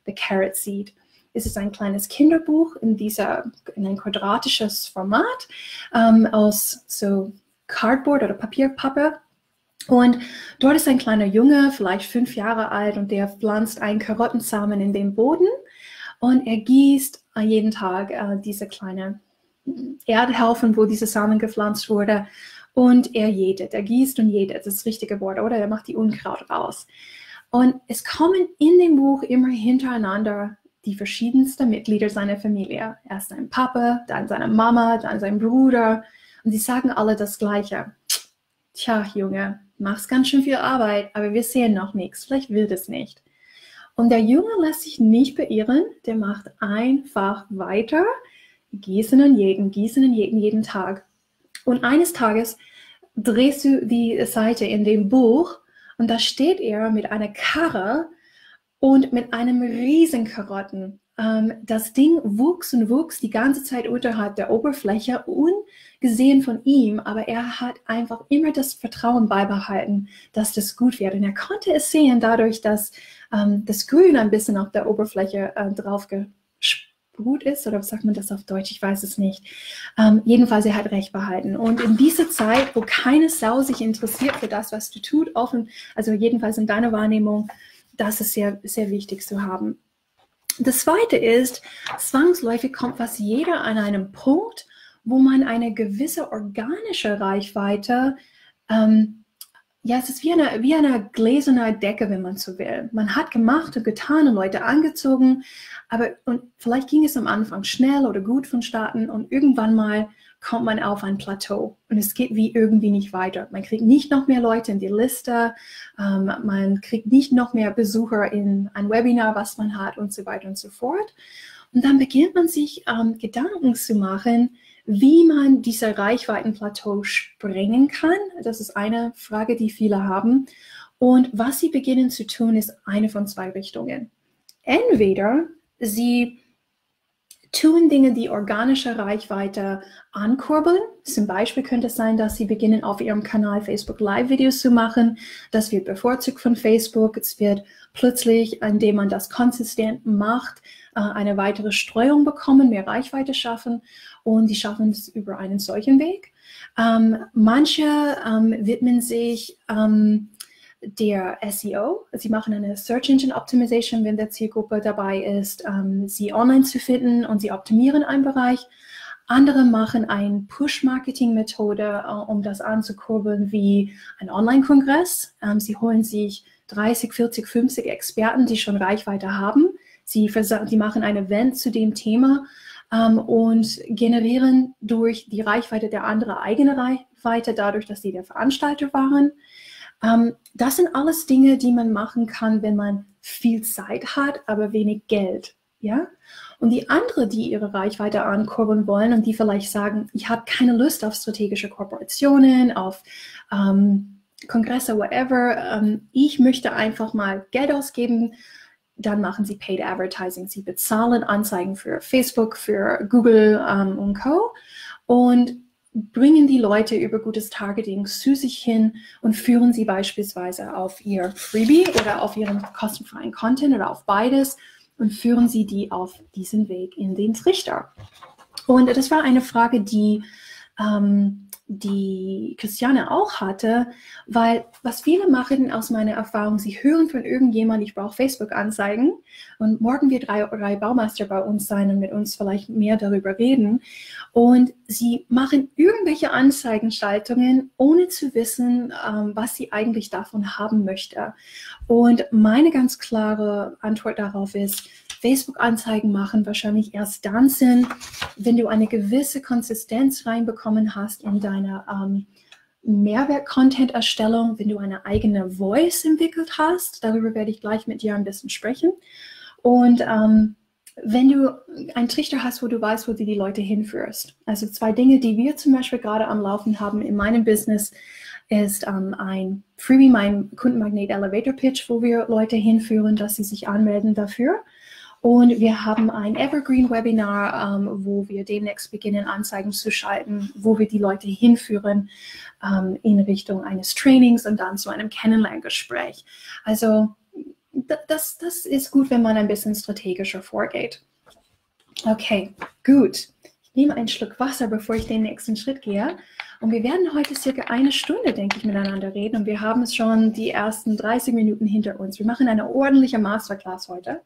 The Carrot Seed. Es ist ein kleines Kinderbuch in, dieser, in ein quadratisches Format ähm, aus so Cardboard oder Papierpappe. Und dort ist ein kleiner Junge, vielleicht fünf Jahre alt, und der pflanzt einen Karottensamen in den Boden und er gießt jeden Tag äh, diese kleine Erdhaufen, wo diese Samen gepflanzt wurde, und er jätet, er gießt und jätet, das ist das richtige Wort, oder? Er macht die Unkraut raus. Und es kommen in dem Buch immer hintereinander die verschiedensten Mitglieder seiner Familie. Erst sein Papa, dann seine Mama, dann sein Bruder. Und sie sagen alle das Gleiche. Tja, Junge, machst ganz schön viel Arbeit, aber wir sehen noch nichts. Vielleicht wird es nicht. Und der Junge lässt sich nicht beirren. Der macht einfach weiter. Gießen und jäten, gießen und jäten jeden Tag. Und eines Tages drehst du die Seite in dem Buch und da steht er mit einer Karre und mit einem riesen Karotten. Ähm, das Ding wuchs und wuchs die ganze Zeit unterhalb der Oberfläche, ungesehen von ihm, aber er hat einfach immer das Vertrauen beibehalten, dass das gut wird. Und er konnte es sehen, dadurch, dass ähm, das Grün ein bisschen auf der Oberfläche äh, drauf gesprüht ist, oder was sagt man das auf Deutsch? Ich weiß es nicht. Ähm, jedenfalls, er hat recht behalten. Und in dieser Zeit, wo keine Sau sich interessiert für das, was du tust, offen, also jedenfalls in deiner Wahrnehmung, das ist sehr, sehr wichtig zu haben. Das Zweite ist, zwangsläufig kommt fast jeder an einem Punkt, wo man eine gewisse organische Reichweite, ähm, ja, es ist wie eine, wie eine gläserne Decke, wenn man so will. Man hat gemacht und getan und Leute angezogen, aber und vielleicht ging es am Anfang schnell oder gut vonstatten und irgendwann mal kommt man auf ein Plateau und es geht wie irgendwie nicht weiter. Man kriegt nicht noch mehr Leute in die Liste, ähm, man kriegt nicht noch mehr Besucher in ein Webinar, was man hat und so weiter und so fort. Und dann beginnt man sich ähm, Gedanken zu machen, wie man diese Reichweitenplateau sprengen kann. Das ist eine Frage, die viele haben. Und was sie beginnen zu tun, ist eine von zwei Richtungen. Entweder sie tun Dinge, die organische Reichweite ankurbeln. Zum Beispiel könnte es sein, dass sie beginnen, auf ihrem Kanal Facebook Live-Videos zu machen. Das wird bevorzugt von Facebook. Es wird plötzlich, indem man das konsistent macht, eine weitere Streuung bekommen, mehr Reichweite schaffen. Und die schaffen es über einen solchen Weg. Ähm, manche ähm, widmen sich ähm, der S E O. Sie machen eine Search Engine Optimization, wenn der Zielgruppe dabei ist, ähm, sie online zu finden, und sie optimieren einen Bereich. Andere machen eine Push-Marketing-Methode, äh, um das anzukurbeln, wie ein Online-Kongress. Ähm, sie holen sich dreißig, vierzig, fünfzig Experten, die schon Reichweite haben. Sie, sie machen ein Event zu dem Thema ähm, und generieren durch die Reichweite der anderen eigene Reichweite, dadurch, dass sie der Veranstalter waren. Um, das sind alles Dinge, die man machen kann, wenn man viel Zeit hat, aber wenig Geld. Ja? Und die anderen, die ihre Reichweite ankurbeln wollen und die vielleicht sagen, ich habe keine Lust auf strategische Kooperationen, auf um, Kongresse, whatever, um, ich möchte einfach mal Geld ausgeben, dann machen sie Paid Advertising. Sie bezahlen Anzeigen für Facebook, für Google um, und Co. Und bringen die Leute über gutes Targeting zu sich hin und führen sie beispielsweise auf ihr Freebie oder auf ihren kostenfreien Content oder auf beides und führen sie die auf diesen Weg in den Trichter. Und das war eine Frage, die, ähm, die Christiane auch hatte, weil was viele machen aus meiner Erfahrung, sie hören von irgendjemandem, ich brauche Facebook-Anzeigen, und morgen wird drei, drei Baumeister bei uns sein und mit uns vielleicht mehr darüber reden, und sie machen irgendwelche Anzeigenschaltungen, ohne zu wissen, ähm, was sie eigentlich davon haben möchte. Und meine ganz klare Antwort darauf ist, Facebook-Anzeigen machen wahrscheinlich erst dann Sinn, wenn du eine gewisse Konsistenz reinbekommen hast in deine ähm, Mehrwert-Content-Erstellung, wenn du eine eigene Voice entwickelt hast. Darüber werde ich gleich mit dir ein bisschen sprechen. Und ähm, wenn du einen Trichter hast, wo du weißt, wo du die Leute hinführst. Also zwei Dinge, die wir zum Beispiel gerade am Laufen haben in meinem Business, ist ähm, ein Freebie, mein Kundenmagnet Elevator Pitch, wo wir Leute hinführen, dass sie sich anmelden dafür. Und wir haben ein Evergreen-Webinar, ähm, wo wir demnächst beginnen, Anzeigen zu schalten, wo wir die Leute hinführen ähm, in Richtung eines Trainings und dann zu einem Kennenlerngespräch. Also das, das ist gut, wenn man ein bisschen strategischer vorgeht. Okay, gut. Ich nehme einen Schluck Wasser, bevor ich den nächsten Schritt gehe. Und wir werden heute circa eine Stunde, denke ich, miteinander reden. Und wir haben es schon die ersten dreißig Minuten hinter uns. Wir machen eine ordentliche Masterclass heute.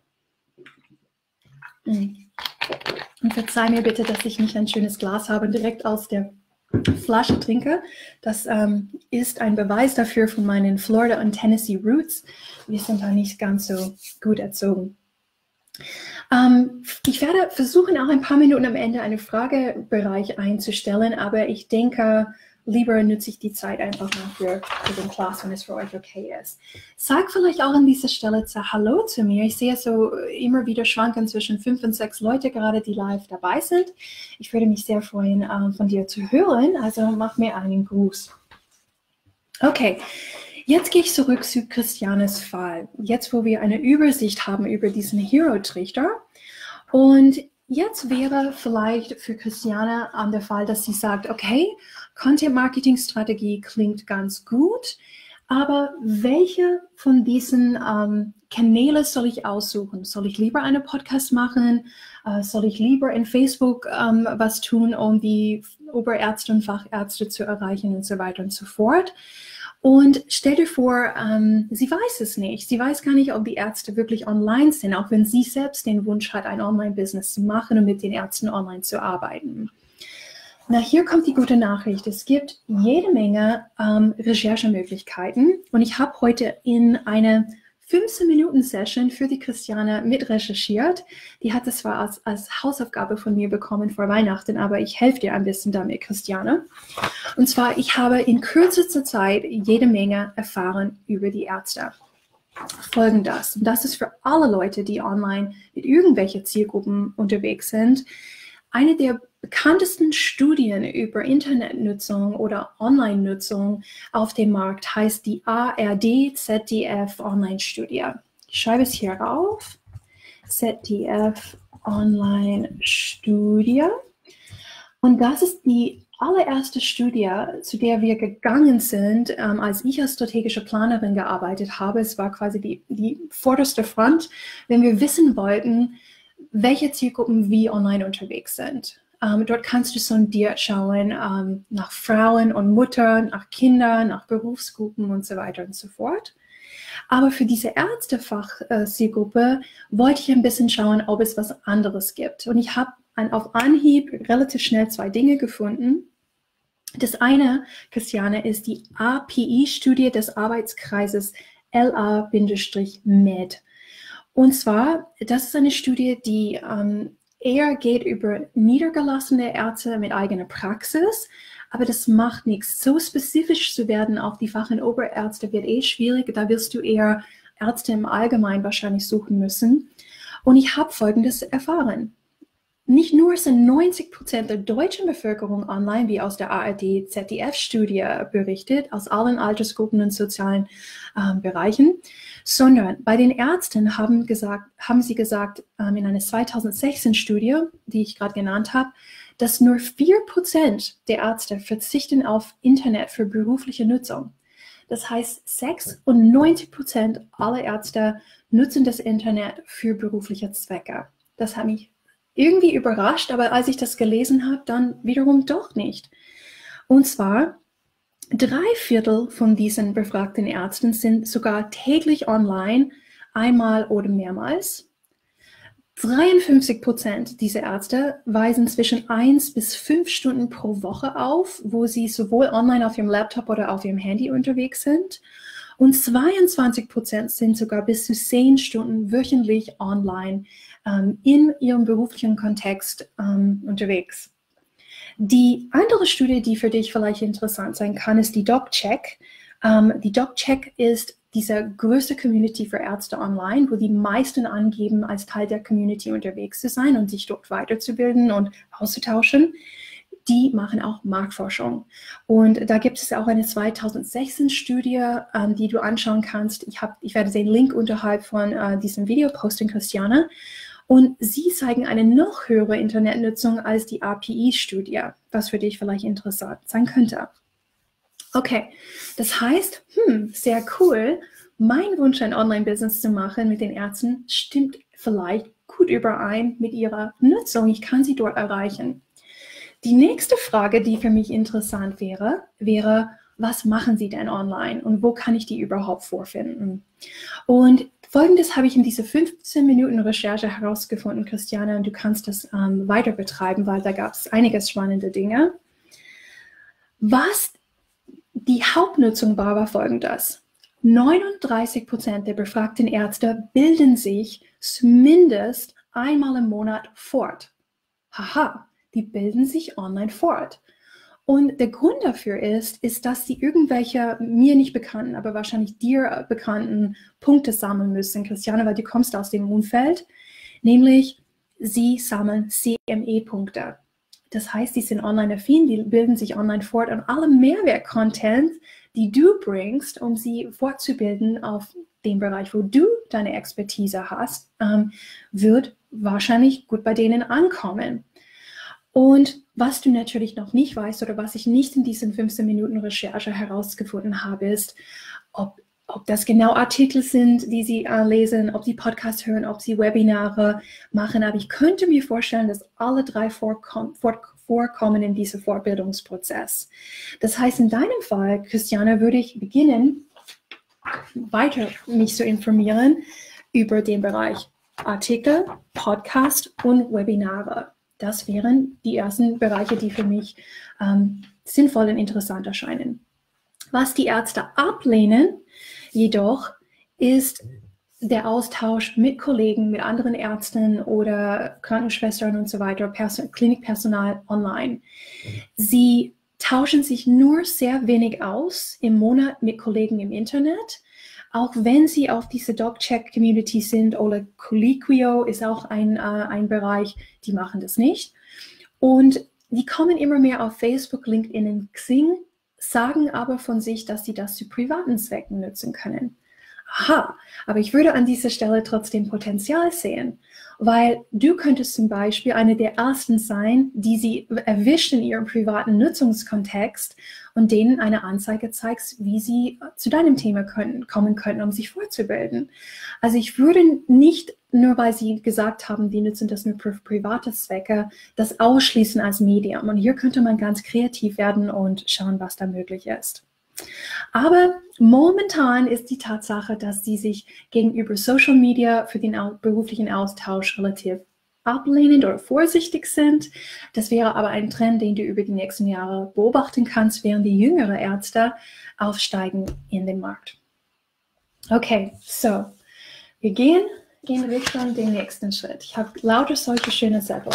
Und verzeih mir bitte, dass ich nicht ein schönes Glas habe und direkt aus der Flasche trinke. Das ähm, ist ein Beweis dafür von meinen Florida und Tennessee Roots. Wir sind da nicht ganz so gut erzogen. Ähm, ich werde versuchen, auch ein paar Minuten am Ende einen Fragebereich einzustellen, aber ich denke, lieber nutze ich die Zeit einfach mal für, für den Class, wenn es für euch okay ist. Sag vielleicht auch an dieser Stelle zu Hallo zu mir. Ich sehe so immer wieder schwanken zwischen fünf und sechs Leute gerade, die live dabei sind. Ich würde mich sehr freuen, ähm, von dir zu hören, also mach mir einen Gruß. Okay. Jetzt gehe ich zurück zu Christianes Fall. Jetzt, wo wir eine Übersicht haben über diesen Hero-Trichter. Und jetzt wäre vielleicht für Christiane an der Fall, dass sie sagt, okay, Content-Marketing-Strategie klingt ganz gut, aber welche von diesen ähm, Kanäle soll ich aussuchen? Soll ich lieber einen Podcast machen? Äh, soll ich lieber in Facebook ähm, was tun, um die Oberärzte und Fachärzte zu erreichen und so weiter und so fort? Und stell dir vor, ähm, sie weiß es nicht. Sie weiß gar nicht, ob die Ärzte wirklich online sind, auch wenn sie selbst den Wunsch hat, ein Online-Business zu machen und mit den Ärzten online zu arbeiten. Na, hier kommt die gute Nachricht. Es gibt jede Menge ähm, Recherchemöglichkeiten und ich habe heute in eine fünfzehn-Minuten-Session für die Christiane mit recherchiert. Die hat das zwar als, als Hausaufgabe von mir bekommen vor Weihnachten, aber ich helfe dir ein bisschen damit, Christiane. Und zwar, ich habe in kürzester Zeit jede Menge erfahren über die Ärzte. Folgendes, und das ist für alle Leute, die online mit irgendwelchen Zielgruppen unterwegs sind, eine der bekanntesten Studien über Internetnutzung oder Online-Nutzung auf dem Markt heißt die A R D Z D F Online-Studie. Ich schreibe es hier auf. Z D F Online-Studie. Und das ist die allererste Studie, zu der wir gegangen sind, ähm, als ich als strategische Planerin gearbeitet habe. Es war quasi die, die vorderste Front, wenn wir wissen wollten, welche Zielgruppen wie online unterwegs sind. Ähm, dort kannst du sondiert schauen ähm, nach Frauen und Müttern, nach Kindern, nach Berufsgruppen und so weiter und so fort. Aber für diese Ärztefach-Zielgruppe wollte ich ein bisschen schauen, ob es was anderes gibt. Und ich habe auf Anhieb relativ schnell zwei Dinge gefunden. Das eine, Christiane, ist die A P I-Studie des Arbeitskreises L A M E D. Und zwar, das ist eine Studie, die ähm, eher geht über niedergelassene Ärzte mit eigener Praxis, aber das macht nichts. So spezifisch zu werden auf die Fach- und Oberärzte wird eh schwierig, da wirst du eher Ärzte im Allgemeinen wahrscheinlich suchen müssen. Und ich habe Folgendes erfahren. Nicht nur sind neunzig Prozent der deutschen Bevölkerung online, wie aus der A R D Z D F-Studie berichtet, aus allen Altersgruppen und sozialen ähm, Bereichen, sondern bei den Ärzten haben, gesagt, haben sie gesagt, ähm, in einer zweitausendsechzehn-Studie, die ich gerade genannt habe, dass nur vier Prozent der Ärzte verzichten auf Internet für berufliche Nutzung. Das heißt, sechsundneunzig Prozent aller Ärzte nutzen das Internet für berufliche Zwecke. Das hat mich irgendwie überrascht, aber als ich das gelesen habe, dann wiederum doch nicht. Und zwar, drei Viertel von diesen befragten Ärzten sind sogar täglich online, einmal oder mehrmals. dreiundfünfzig Prozent dieser Ärzte weisen zwischen eins bis fünf Stunden pro Woche auf, wo sie sowohl online auf ihrem Laptop oder auf ihrem Handy unterwegs sind. Und zweiundzwanzig Prozent sind sogar bis zu zehn Stunden wöchentlich online ähm, in ihrem beruflichen Kontext ähm, unterwegs. Die andere Studie, die für dich vielleicht interessant sein kann, ist die DocCheck. Ähm, die DocCheck ist diese größte Community für Ärzte online, wo die meisten angeben, als Teil der Community unterwegs zu sein und sich dort weiterzubilden und auszutauschen. Die machen auch Marktforschung. Und da gibt es auch eine zweitausendsechzehn-Studie, ähm, die du anschauen kannst. Ich, hab, ich werde den Link unterhalb von äh, diesem Video posten, Christiane. Und sie zeigen eine noch höhere Internetnutzung als die A P I-Studie, was für dich vielleicht interessant sein könnte. Okay, das heißt, hm, sehr cool. mein Wunsch, ein Online-Business zu machen mit den Ärzten, stimmt vielleicht gut überein mit ihrer Nutzung. Ich kann sie dort erreichen. Die nächste Frage, die für mich interessant wäre, wäre, was machen Sie denn online und wo kann ich die überhaupt vorfinden? Und Folgendes habe ich in diese fünfzehn Minuten Recherche herausgefunden, Christiane, und du kannst das ähm, weiter betreiben, weil da gab es einige spannende Dinge. Was die Hauptnutzung war, war folgendes. neununddreißig Prozent der befragten Ärzte bilden sich zumindest einmal im Monat fort. Haha, die bilden sich online fort. Und der Grund dafür ist, ist, dass sie irgendwelche mir nicht bekannten, aber wahrscheinlich dir bekannten Punkte sammeln müssen, Christiane, weil du kommst aus dem Umfeld, nämlich sie sammeln C M E-Punkte. Das heißt, die sind online-affin, die bilden sich online fort und alle Mehrwert-Content, die du bringst, um sie fortzubilden auf dem Bereich, wo du deine Expertise hast, ähm, wird wahrscheinlich gut bei denen ankommen. Und was du natürlich noch nicht weißt oder was ich nicht in diesen fünfzehn Minuten Recherche herausgefunden habe, ist, ob, ob das genau Artikel sind, die sie äh, lesen, ob sie Podcasts hören, ob sie Webinare machen. Aber ich könnte mir vorstellen, dass alle drei vorkom vor vorkommen in diesem Fortbildungsprozess. Das heißt, in deinem Fall, Christiane, würde ich beginnen, weiter mich zu informieren über den Bereich Artikel, Podcast und Webinare. Das wären die ersten Bereiche, die für mich ähm, sinnvoll und interessant erscheinen. Was die Ärzte ablehnen, jedoch, ist der Austausch mit Kollegen, mit anderen Ärzten oder Krankenschwestern und so weiter, Person- Klinikpersonal online. Sie tauschen sich nur sehr wenig aus im Monat mit Kollegen im Internet. Auch wenn sie auf diese DocCheck-Community sind oder Colliquio ist auch ein, äh, ein Bereich, die machen das nicht. Und die kommen immer mehr auf Facebook, LinkedIn und Xing, sagen aber von sich, dass sie das zu privaten Zwecken nutzen können. Aha, aber ich würde an dieser Stelle trotzdem Potenzial sehen, weil du könntest zum Beispiel eine der ersten sein, die sie erwischt in ihrem privaten Nutzungskontext und denen eine Anzeige zeigst, wie sie zu deinem Thema können, kommen können, um sich fortzubilden. Also ich würde nicht, nur weil sie gesagt haben, die nutzen das nur für private Zwecke, das ausschließen als Medium. Und hier könnte man ganz kreativ werden und schauen, was da möglich ist. Aber momentan ist die Tatsache, dass sie sich gegenüber Social Media für den beruflichen Austausch relativ ablehnend oder vorsichtig sind. Das wäre aber ein Trend, den du über die nächsten Jahre beobachten kannst, während die jüngeren Ärzte aufsteigen in den Markt. Okay, so, wir gehen in Richtung den nächsten Schritt. Ich habe lauter solche schöne Zettel.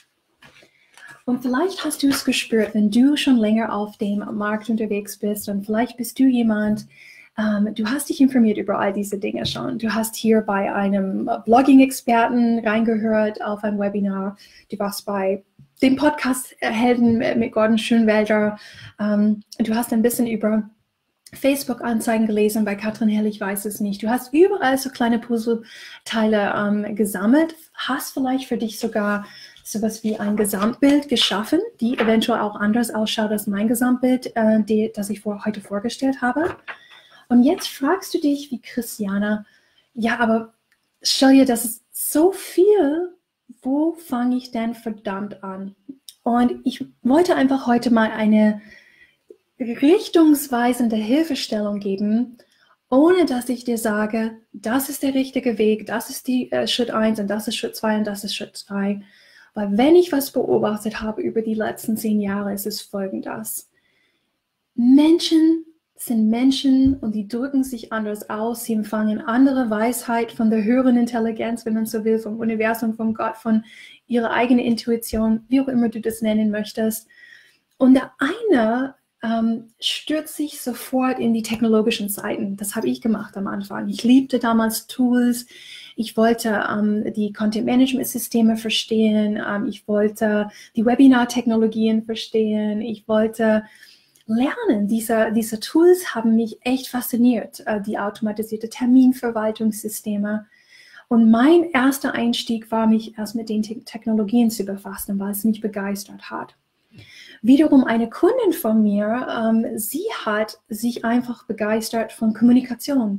Und vielleicht hast du es gespürt, wenn du schon länger auf dem Markt unterwegs bist und vielleicht bist du jemand, ähm, du hast dich informiert über all diese Dinge schon. Du hast hier bei einem Blogging-Experten reingehört auf ein Webinar. Du warst bei dem Podcast Helden mit Gordon Schönwelder. Ähm, du hast ein bisschen über Facebook-Anzeigen gelesen, bei Katrin Hell, ich weiß es nicht. Du hast überall so kleine Puzzleteile ähm, gesammelt, hast vielleicht für dich sogar sowas wie ein Gesamtbild geschaffen, die eventuell auch anders ausschaut als mein Gesamtbild, äh, die, das ich vor, heute vorgestellt habe. Und jetzt fragst du dich, wie Christiane, ja, aber stell dir, das ist so viel, wo fange ich denn verdammt an? Und ich wollte einfach heute mal eine richtungsweisende Hilfestellung geben, ohne dass ich dir sage, das ist der richtige Weg, das ist die äh, Schritt eins und das ist Schritt zwei und das ist Schritt drei. Weil wenn ich was beobachtet habe über die letzten zehn Jahre, ist es folgendes. Menschen sind Menschen und die drücken sich anders aus. Sie empfangen andere Weisheit von der höheren Intelligenz, wenn man so will, vom Universum, vom Gott, von ihrer eigenen Intuition, wie auch immer du das nennen möchtest. Und der eine ähm, stürzt sich sofort in die technologischen Seiten. Das habe ich gemacht am Anfang. Ich liebte damals Tools. Ich wollte ähm, die Content-Management-Systeme verstehen. Ähm, ich wollte die Webinar-Technologien verstehen. Ich wollte lernen. Diese, diese Tools haben mich echt fasziniert. Äh, die automatisierte Terminverwaltungssysteme. Und mein erster Einstieg war, mich erst mit den Te- Technologien zu befassen, weil es mich begeistert hat. Wiederum eine Kundin von mir, ähm, sie hat sich einfach begeistert von Kommunikation.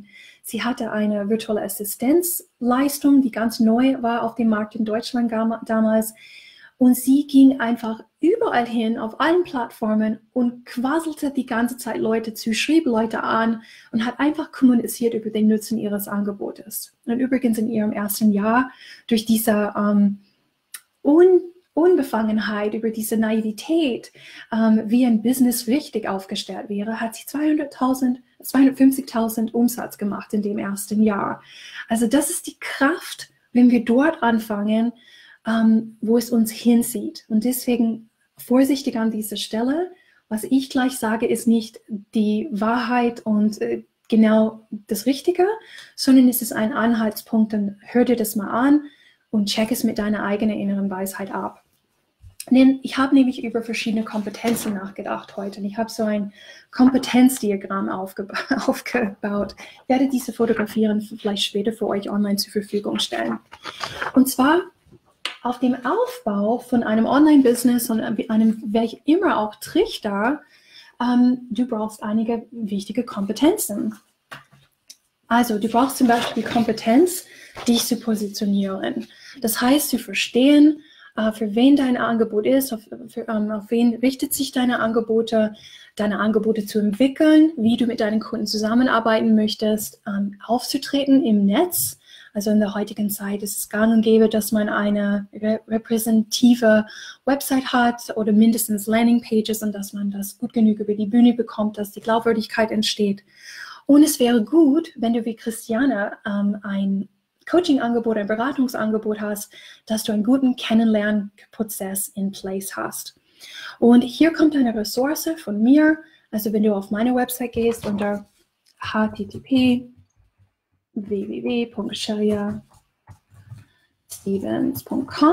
Sie hatte eine virtuelle Assistenzleistung, die ganz neu war auf dem Markt in Deutschland damals. Und sie ging einfach überall hin, auf allen Plattformen und quasselte die ganze Zeit Leute zu, schrieb Leute an und hat einfach kommuniziert über den Nutzen ihres Angebotes. Und übrigens in ihrem ersten Jahr, durch diese ähm, Un Unbefangenheit, über diese Naivität, ähm, wie ein Business richtig aufgestellt wäre, hat sie zweihunderttausend, zweihundertfünfzigtausend Umsatz gemacht in dem ersten Jahr. Also das ist die Kraft, wenn wir dort anfangen, ähm, wo es uns hinzieht. Und deswegen vorsichtig an dieser Stelle. Was ich gleich sage, ist nicht die Wahrheit und äh, genau das Richtige, sondern es ist ein Anhaltspunkt. Dann hör dir das mal an und check es mit deiner eigenen inneren Weisheit ab. Denn ich habe nämlich über verschiedene Kompetenzen nachgedacht heute. Und ich habe so ein Kompetenzdiagramm aufgeba aufgebaut. Ich werde diese fotografieren, vielleicht später für euch online zur Verfügung stellen. Und zwar auf dem Aufbau von einem Online-Business und einem, welch immer auch Trichter, ähm, du brauchst einige wichtige Kompetenzen. Also du brauchst zum Beispiel Kompetenz, dich zu positionieren. Das heißt, zu verstehen, uh, für wen dein Angebot ist, auf, für, um, auf wen richtet sich deine Angebote, deine Angebote zu entwickeln, wie du mit deinen Kunden zusammenarbeiten möchtest, um, aufzutreten im Netz. Also in der heutigen Zeit ist es gang und gäbe, dass man eine re repräsentative Website hat oder mindestens Landingpages und dass man das gut genug über die Bühne bekommt, dass die Glaubwürdigkeit entsteht. Und es wäre gut, wenn du wie Christiane ähm, ein Coaching-Angebot, ein Beratungsangebot hast, dass du einen guten Kennenlernprozess in place hast. Und hier kommt eine Ressource von mir. Also wenn du auf meine Website gehst unter h t t p w w w punkt shelya stevens punkt com,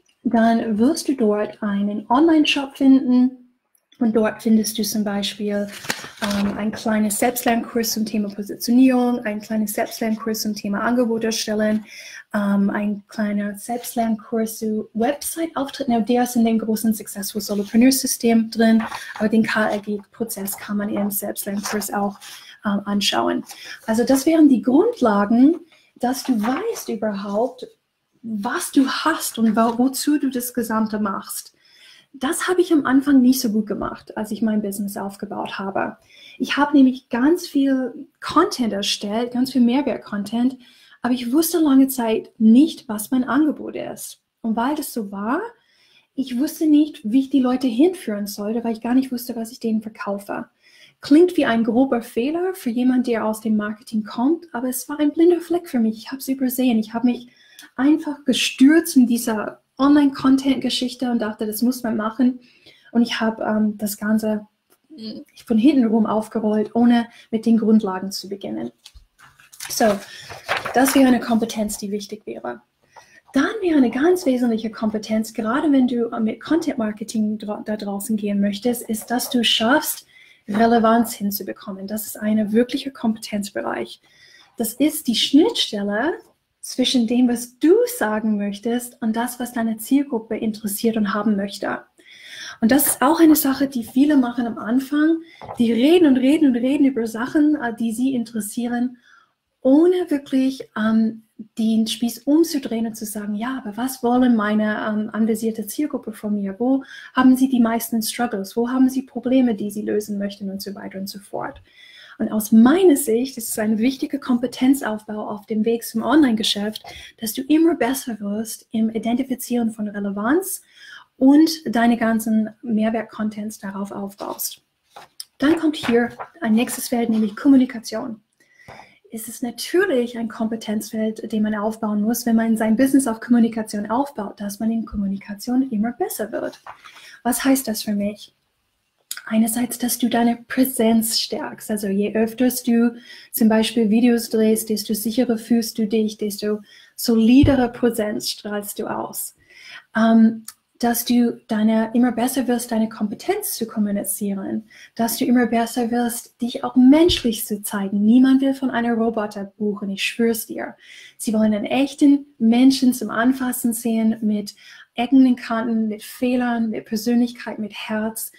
dann wirst du dort einen Online-Shop finden. Und dort findest du zum Beispiel ähm, ein kleines Selbstlernkurs zum Thema Positionierung, ein kleines Selbstlernkurs zum Thema Angebot erstellen, ähm, ein kleiner Selbstlernkurs zu Website-Auftritten. Ja, der ist in dem großen Successful Solopreneur-System drin, aber den K L G-Prozess kann man im Selbstlernkurs auch ähm, anschauen. Also das wären die Grundlagen, dass du weißt überhaupt, was du hast und wo, wozu du das Gesamte machst. Das habe ich am Anfang nicht so gut gemacht, als ich mein Business aufgebaut habe. Ich habe nämlich ganz viel Content erstellt, ganz viel Mehrwert-Content, aber ich wusste lange Zeit nicht, was mein Angebot ist. Und weil das so war, ich wusste nicht, wie ich die Leute hinführen sollte, weil ich gar nicht wusste, was ich denen verkaufe. Klingt wie ein grober Fehler für jemanden, der aus dem Marketing kommt, aber es war ein blinder Fleck für mich. Ich habe es übersehen. Ich habe mich einfach gestürzt in dieser Online-Content-Geschichte und dachte, das muss man machen. Und ich habe ähm, das Ganze von hinten rum aufgerollt, ohne mit den Grundlagen zu beginnen. So, das wäre eine Kompetenz, die wichtig wäre. Dann wäre eine ganz wesentliche Kompetenz, gerade wenn du mit Content-Marketing da draußen gehen möchtest, ist, dass du schaffst, Relevanz hinzubekommen. Das ist ein wirklicher Kompetenzbereich. Das ist die Schnittstelle zwischen dem, was du sagen möchtest und das, was deine Zielgruppe interessiert und haben möchte. Und das ist auch eine Sache, die viele machen am Anfang. Die reden und reden und reden über Sachen, die sie interessieren, ohne wirklich ähm, den Spieß umzudrehen und zu sagen, ja, aber was wollen meine ähm, anvisierte Zielgruppe von mir? Wo haben sie die meisten Struggles? Wo haben sie Probleme, die sie lösen möchten und so weiter und so fort? Und aus meiner Sicht ist es ein wichtiger Kompetenzaufbau auf dem Weg zum Online-Geschäft, dass du immer besser wirst im Identifizieren von Relevanz und deine ganzen Mehrwert-Contents darauf aufbaust. Dann kommt hier ein nächstes Feld, nämlich Kommunikation. Es ist natürlich ein Kompetenzfeld, den man aufbauen muss, wenn man sein Business auf Kommunikation aufbaut, dass man in Kommunikation immer besser wird. Was heißt das für mich? Einerseits, dass du deine Präsenz stärkst. Also je öfter du zum Beispiel Videos drehst, desto sicherer fühlst du dich, desto solidere Präsenz strahlst du aus. Ähm, dass du deine, immer besser wirst, deine Kompetenz zu kommunizieren. Dass du immer besser wirst, dich auch menschlich zu zeigen. Niemand will von einem Roboter buchen, ich schwör's dir. Sie wollen einen echten Menschen zum Anfassen sehen, mit Ecken und Kanten, mit Fehlern, mit Persönlichkeit, mit Herz.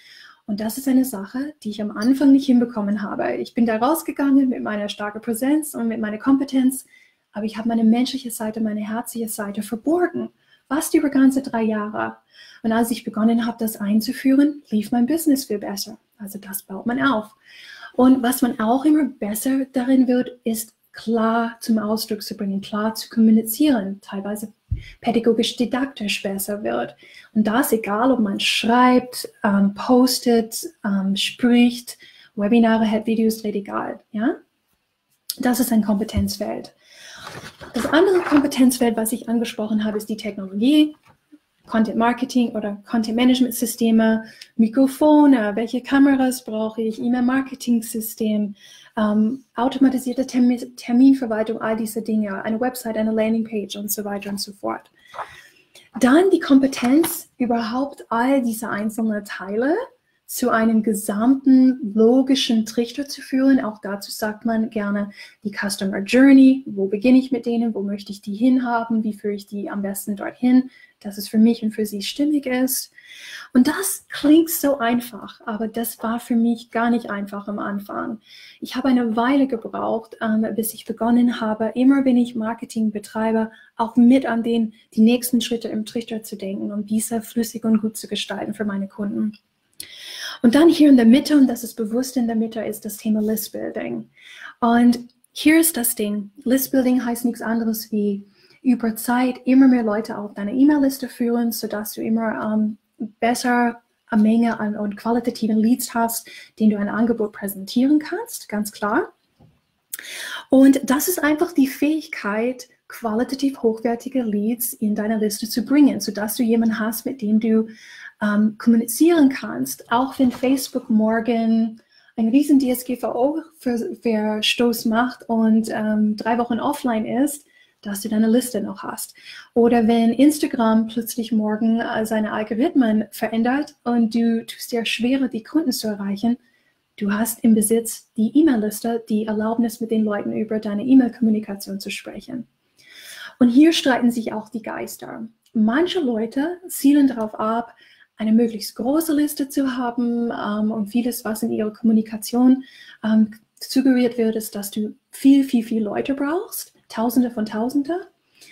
Und das ist eine Sache, die ich am Anfang nicht hinbekommen habe. Ich bin da rausgegangen mit meiner starken Präsenz und mit meiner Kompetenz, aber ich habe meine menschliche Seite, meine herzliche Seite verborgen. Fast über ganze drei Jahre. Und als ich begonnen habe, das einzuführen, lief mein Business viel besser. Also das baut man auf. Und was man auch immer besser darin wird, ist klar zum Ausdruck zu bringen, klar zu kommunizieren, teilweise pädagogisch didaktisch besser wird. Und das egal, ob man schreibt, ähm, postet, ähm, spricht, Webinare hat, Videos dreht, egal. Ja? Das ist ein Kompetenzfeld. Das andere Kompetenzfeld, was ich angesprochen habe, ist die Technologie, Content Marketing oder Content Management Systeme, Mikrofone, welche Kameras brauche ich, E-Mail-Marketing-System, ähm, automatisierte Termin Terminverwaltung, all diese Dinge, eine Website, eine Landingpage und so weiter und so fort. Dann die Kompetenz, überhaupt all diese einzelnen Teile zu einem gesamten logischen Trichter zu führen. Auch dazu sagt man gerne die Customer Journey. Wo beginne ich mit denen? Wo möchte ich die hinhaben? Wie führe ich die am besten dorthin, dass es für mich und für sie stimmig ist? Und das klingt so einfach, aber das war für mich gar nicht einfach am Anfang. Ich habe eine Weile gebraucht, ähm, bis ich begonnen habe, immer wenn ich Marketing betreibe, auch mit an den, die nächsten Schritte im Trichter zu denken und diese flüssig und gut zu gestalten für meine Kunden. Und dann hier in der Mitte, und das ist bewusst in der Mitte, ist das Thema List Building. Und hier ist das Ding. List Building heißt nichts anderes wie über Zeit immer mehr Leute auf deine E-Mail-Liste führen, sodass du immer ähm, besser eine Menge an und qualitativen Leads hast, denen du ein Angebot präsentieren kannst, ganz klar. Und das ist einfach die Fähigkeit, qualitativ hochwertige Leads in deine Liste zu bringen, sodass du jemanden hast, mit dem du ähm, kommunizieren kannst. Auch wenn Facebook morgen einen riesen D S G V O-Verstoß macht und ähm, drei Wochen offline ist, dass du deine Liste noch hast. Oder wenn Instagram plötzlich morgen äh, seine Algorithmen verändert und du tust dir schwerer, die Kunden zu erreichen, du hast im Besitz die E-Mail-Liste, die Erlaubnis, mit den Leuten über deine E-Mail-Kommunikation zu sprechen. Und hier streiten sich auch die Geister. Manche Leute zielen darauf ab, eine möglichst große Liste zu haben ähm, und vieles, was in ihrer Kommunikation ähm, suggeriert wird, ist, dass du viel, viel, viel Leute brauchst, Tausende von Tausende.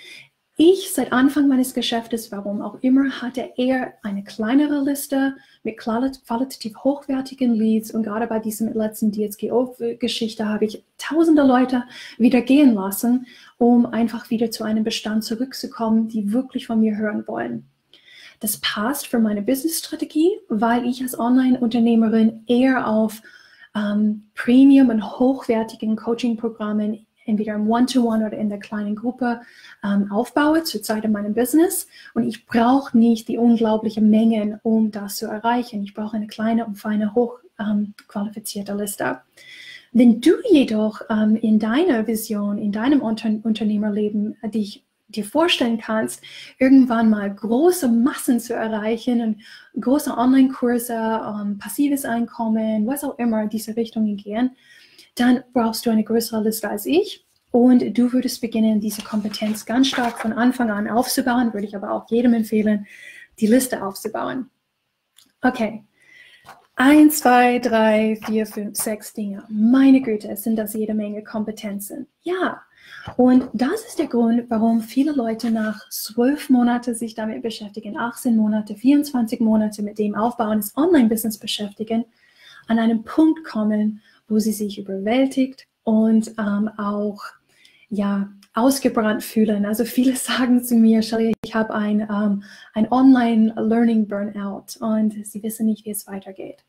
Ich, seit Anfang meines Geschäftes, warum auch immer, hatte eher eine kleinere Liste mit qualitativ hochwertigen Leads und gerade bei diesem letzten D S G O-Geschichte habe ich tausende Leute wieder gehen lassen, um einfach wieder zu einem Bestand zurückzukommen, die wirklich von mir hören wollen. Das passt für meine Business-Strategie, weil ich als Online-Unternehmerin eher auf ähm, Premium- und hochwertigen Coaching-Programmen entweder im One-to-One oder in der kleinen Gruppe ähm, aufbaue zur Zeit in meinem Business. Und ich brauche nicht die unglaublichen Mengen, um das zu erreichen. Ich brauche eine kleine und feine, hochqualifizierte ähm, Liste. Wenn du jedoch ähm, in deiner Vision, in deinem Unter Unternehmerleben äh, dich dir vorstellen kannst, irgendwann mal große Massen zu erreichen und große Online-Kurse, ähm, passives Einkommen, was auch immer in diese Richtungen gehen, dann brauchst du eine größere Liste als ich und du würdest beginnen, diese Kompetenz ganz stark von Anfang an aufzubauen, würde ich aber auch jedem empfehlen, die Liste aufzubauen. Okay, eins, zwei, drei, vier, fünf, sechs Dinge. Meine Güte, sind das jede Menge Kompetenzen. Ja, und das ist der Grund, warum viele Leute nach zwölf Monaten sich damit beschäftigen, achtzehn Monate, vierundzwanzig Monate mit dem Aufbau eines Online-Business beschäftigen, an einem Punkt kommen, wo sie sich überwältigt und ähm, auch ja, ausgebrannt fühlen. Also viele sagen zu mir, Shelly, ich habe ein, ähm, ein Online-Learning-Burnout und sie wissen nicht, wie es weitergeht.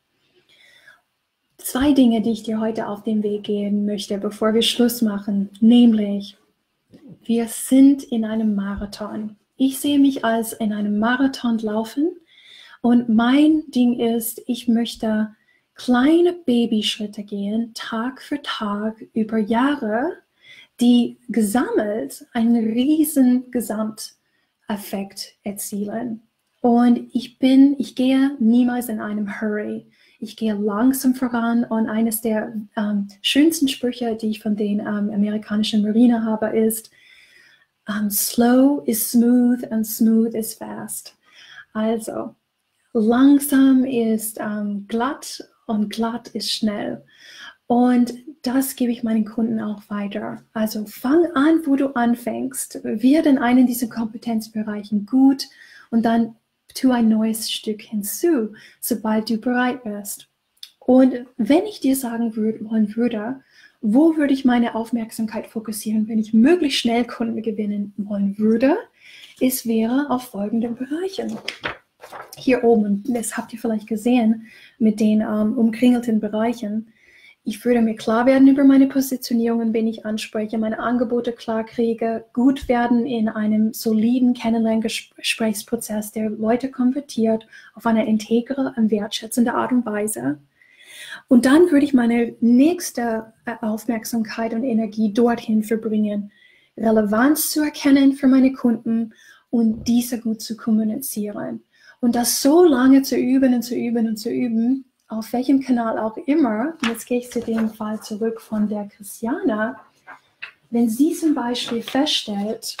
Zwei Dinge, die ich dir heute auf den Weg geben möchte, bevor wir Schluss machen, nämlich, wir sind in einem Marathon. Ich sehe mich als in einem Marathon laufen und mein Ding ist, ich möchte kleine Babyschritte gehen, Tag für Tag, über Jahre, die gesammelt einen riesen Gesamteffekt erzielen. Und ich bin, ich gehe niemals in einem Hurry. Ich gehe langsam voran und eines der ähm, schönsten Sprüche, die ich von den ähm, amerikanischen Marine habe, ist um, slow is smooth and smooth is fast. Also, Langsam ist ähm, glatt und glatt ist schnell. Und das gebe ich meinen Kunden auch weiter. Also fang an, wo du anfängst. Werde in einem dieser Kompetenzbereichen gut und dann tu ein neues Stück hinzu, sobald du bereit bist. Und wenn ich dir sagen würd, wollen würde, wo würde ich meine Aufmerksamkeit fokussieren, wenn ich möglichst schnell Kunden gewinnen wollen würde, es wäre auf folgenden Bereichen. Hier oben, das habt ihr vielleicht gesehen, mit den ähm, umkringelten Bereichen. Ich würde mir klar werden über meine Positionierungen, wen ich anspreche, meine Angebote klar kriege, gut werden in einem soliden Kennenlerngesprächsprozess, der Leute konvertiert auf eine integre und wertschätzende Art und Weise. Und dann würde ich meine nächste Aufmerksamkeit und Energie dorthin verbringen, Relevanz zu erkennen für meine Kunden und diese gut zu kommunizieren. Und das so lange zu üben und zu üben und zu üben, auf welchem Kanal auch immer. Und jetzt gehe ich zu dem Fall zurück von der Christiana. Wenn sie zum Beispiel feststellt,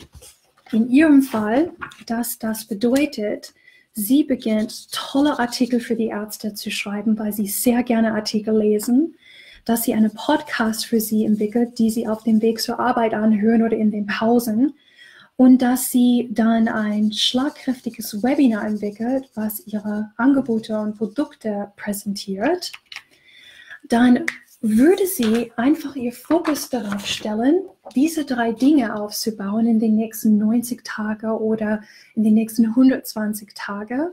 in ihrem Fall, dass das bedeutet, sie beginnt, tolle Artikel für die Ärzte zu schreiben, weil sie sehr gerne Artikel lesen, dass sie einen Podcast für sie entwickelt, die sie auf dem Weg zur Arbeit anhören oder in den Pausen, und dass sie dann ein schlagkräftiges Webinar entwickelt, was ihre Angebote und Produkte präsentiert, dann würde sie einfach ihr Fokus darauf stellen, diese drei Dinge aufzubauen in den nächsten neunzig Tagen oder in den nächsten hundertzwanzig Tagen.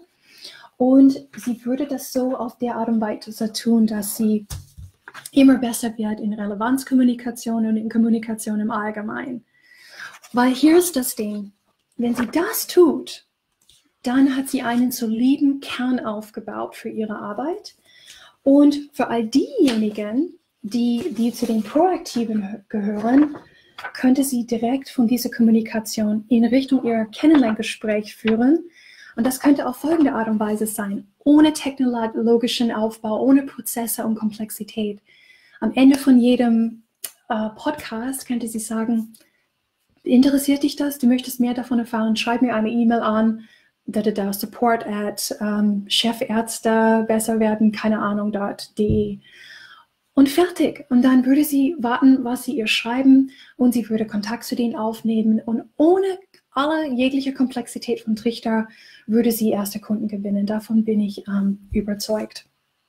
Und sie würde das so auf der Art und Weise tun, dass sie immer besser wird in Relevanzkommunikation und in Kommunikation im Allgemeinen. Weil hier ist das Ding, wenn sie das tut, dann hat sie einen soliden Kern aufgebaut für ihre Arbeit. Und für all diejenigen, die, die zu den Proaktiven gehören, könnte sie direkt von dieser Kommunikation in Richtung ihrer Kennenlerngespräch führen. Und das könnte auf folgende Art und Weise sein, ohne technologischen Aufbau, ohne Prozesse und Komplexität. Am Ende von jedem äh, Podcast könnte sie sagen, interessiert dich das? Du möchtest mehr davon erfahren? Schreib mir eine E-Mail an, da, da, da, support at um, Chefärzte besser werden, keine Ahnung, dort, de. Und fertig. Und dann würde sie warten, was sie ihr schreiben, und sie würde Kontakt zu denen aufnehmen, und ohne alle jegliche Komplexität von Trichter würde sie erste Kunden gewinnen. Davon bin ich ähm, überzeugt.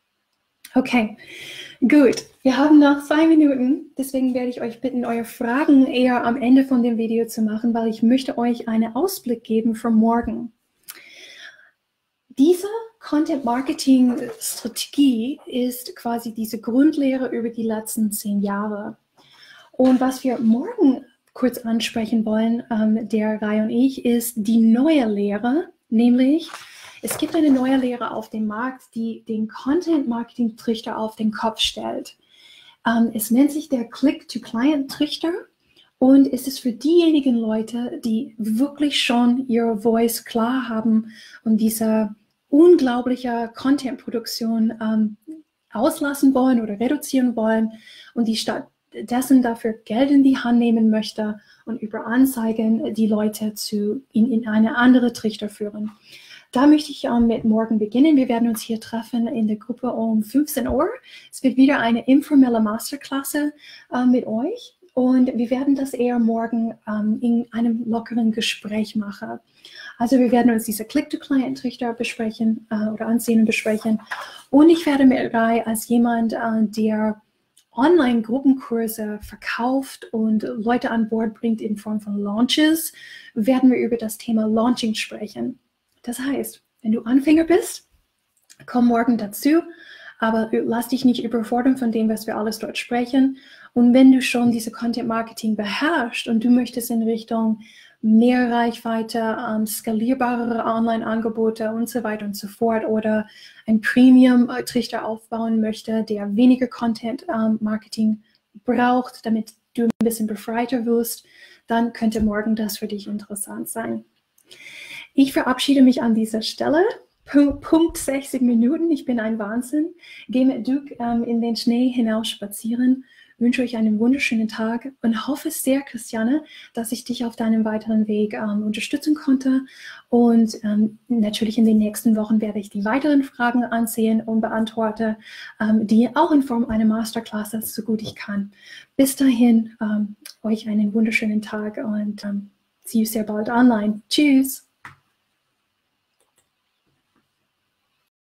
Okay, gut. Wir haben noch zwei Minuten, deswegen werde ich euch bitten, eure Fragen eher am Ende von dem Video zu machen, weil ich möchte euch einen Ausblick geben für morgen. Diese Content-Marketing-Strategie ist quasi diese Grundlehre über die letzten zehn Jahre. Und was wir morgen kurz ansprechen wollen, ähm, der Rai und ich, ist die neue Lehre, nämlich es gibt eine neue Lehre auf dem Markt, die den Content-Marketing-Trichter auf den Kopf stellt. Ähm, es nennt sich der Click-to-Client-Trichter, und es ist für diejenigen Leute, die wirklich schon ihre Voice klar haben und diese unglaubliche Content-Produktion ähm, auslassen wollen oder reduzieren wollen und die stattdessen dafür Geld in die Hand nehmen möchte und über Anzeigen die Leute zu, in, in eine andere Trichter führen. Da möchte ich ähm, mit morgen beginnen. Wir werden uns hier treffen in der Gruppe um fünfzehn Uhr. Es wird wieder eine informelle Masterklasse äh, mit euch. Und wir werden das eher morgen ähm, in einem lockeren Gespräch machen. Also wir werden uns diese Click-to-Client-Trichter besprechen äh, oder ansehen und besprechen. Und ich werde mit Rai als jemand, äh, der Online-Gruppenkurse verkauft und Leute an Bord bringt in Form von Launches, werden wir über das Thema Launching sprechen. Das heißt, wenn du Anfänger bist, komm morgen dazu, aber lass dich nicht überfordern von dem, was wir alles dort sprechen. Und wenn du schon diese Content-Marketing beherrschst und du möchtest in Richtung mehr Reichweite, ähm, skalierbarere Online-Angebote und so weiter und so fort oder ein Premium-Trichter aufbauen möchte, der weniger Content-Marketing ähm, braucht, damit du ein bisschen befreiter wirst, dann könnte morgen das für dich interessant sein. Ich verabschiede mich an dieser Stelle. Punkt sechzig Minuten, ich bin ein Wahnsinn. Gehe mit Duke ähm, in den Schnee hinaus spazieren. wünsche euch einen wunderschönen Tag und hoffe sehr, Christiane, dass ich dich auf deinem weiteren Weg ähm, unterstützen konnte. Und ähm, natürlich in den nächsten Wochen werde ich die weiteren Fragen ansehen und beantworte, ähm, die auch in Form einer Masterclass, so gut ich kann. Bis dahin, ähm, euch einen wunderschönen Tag und ähm, see you sehr bald online. Tschüss!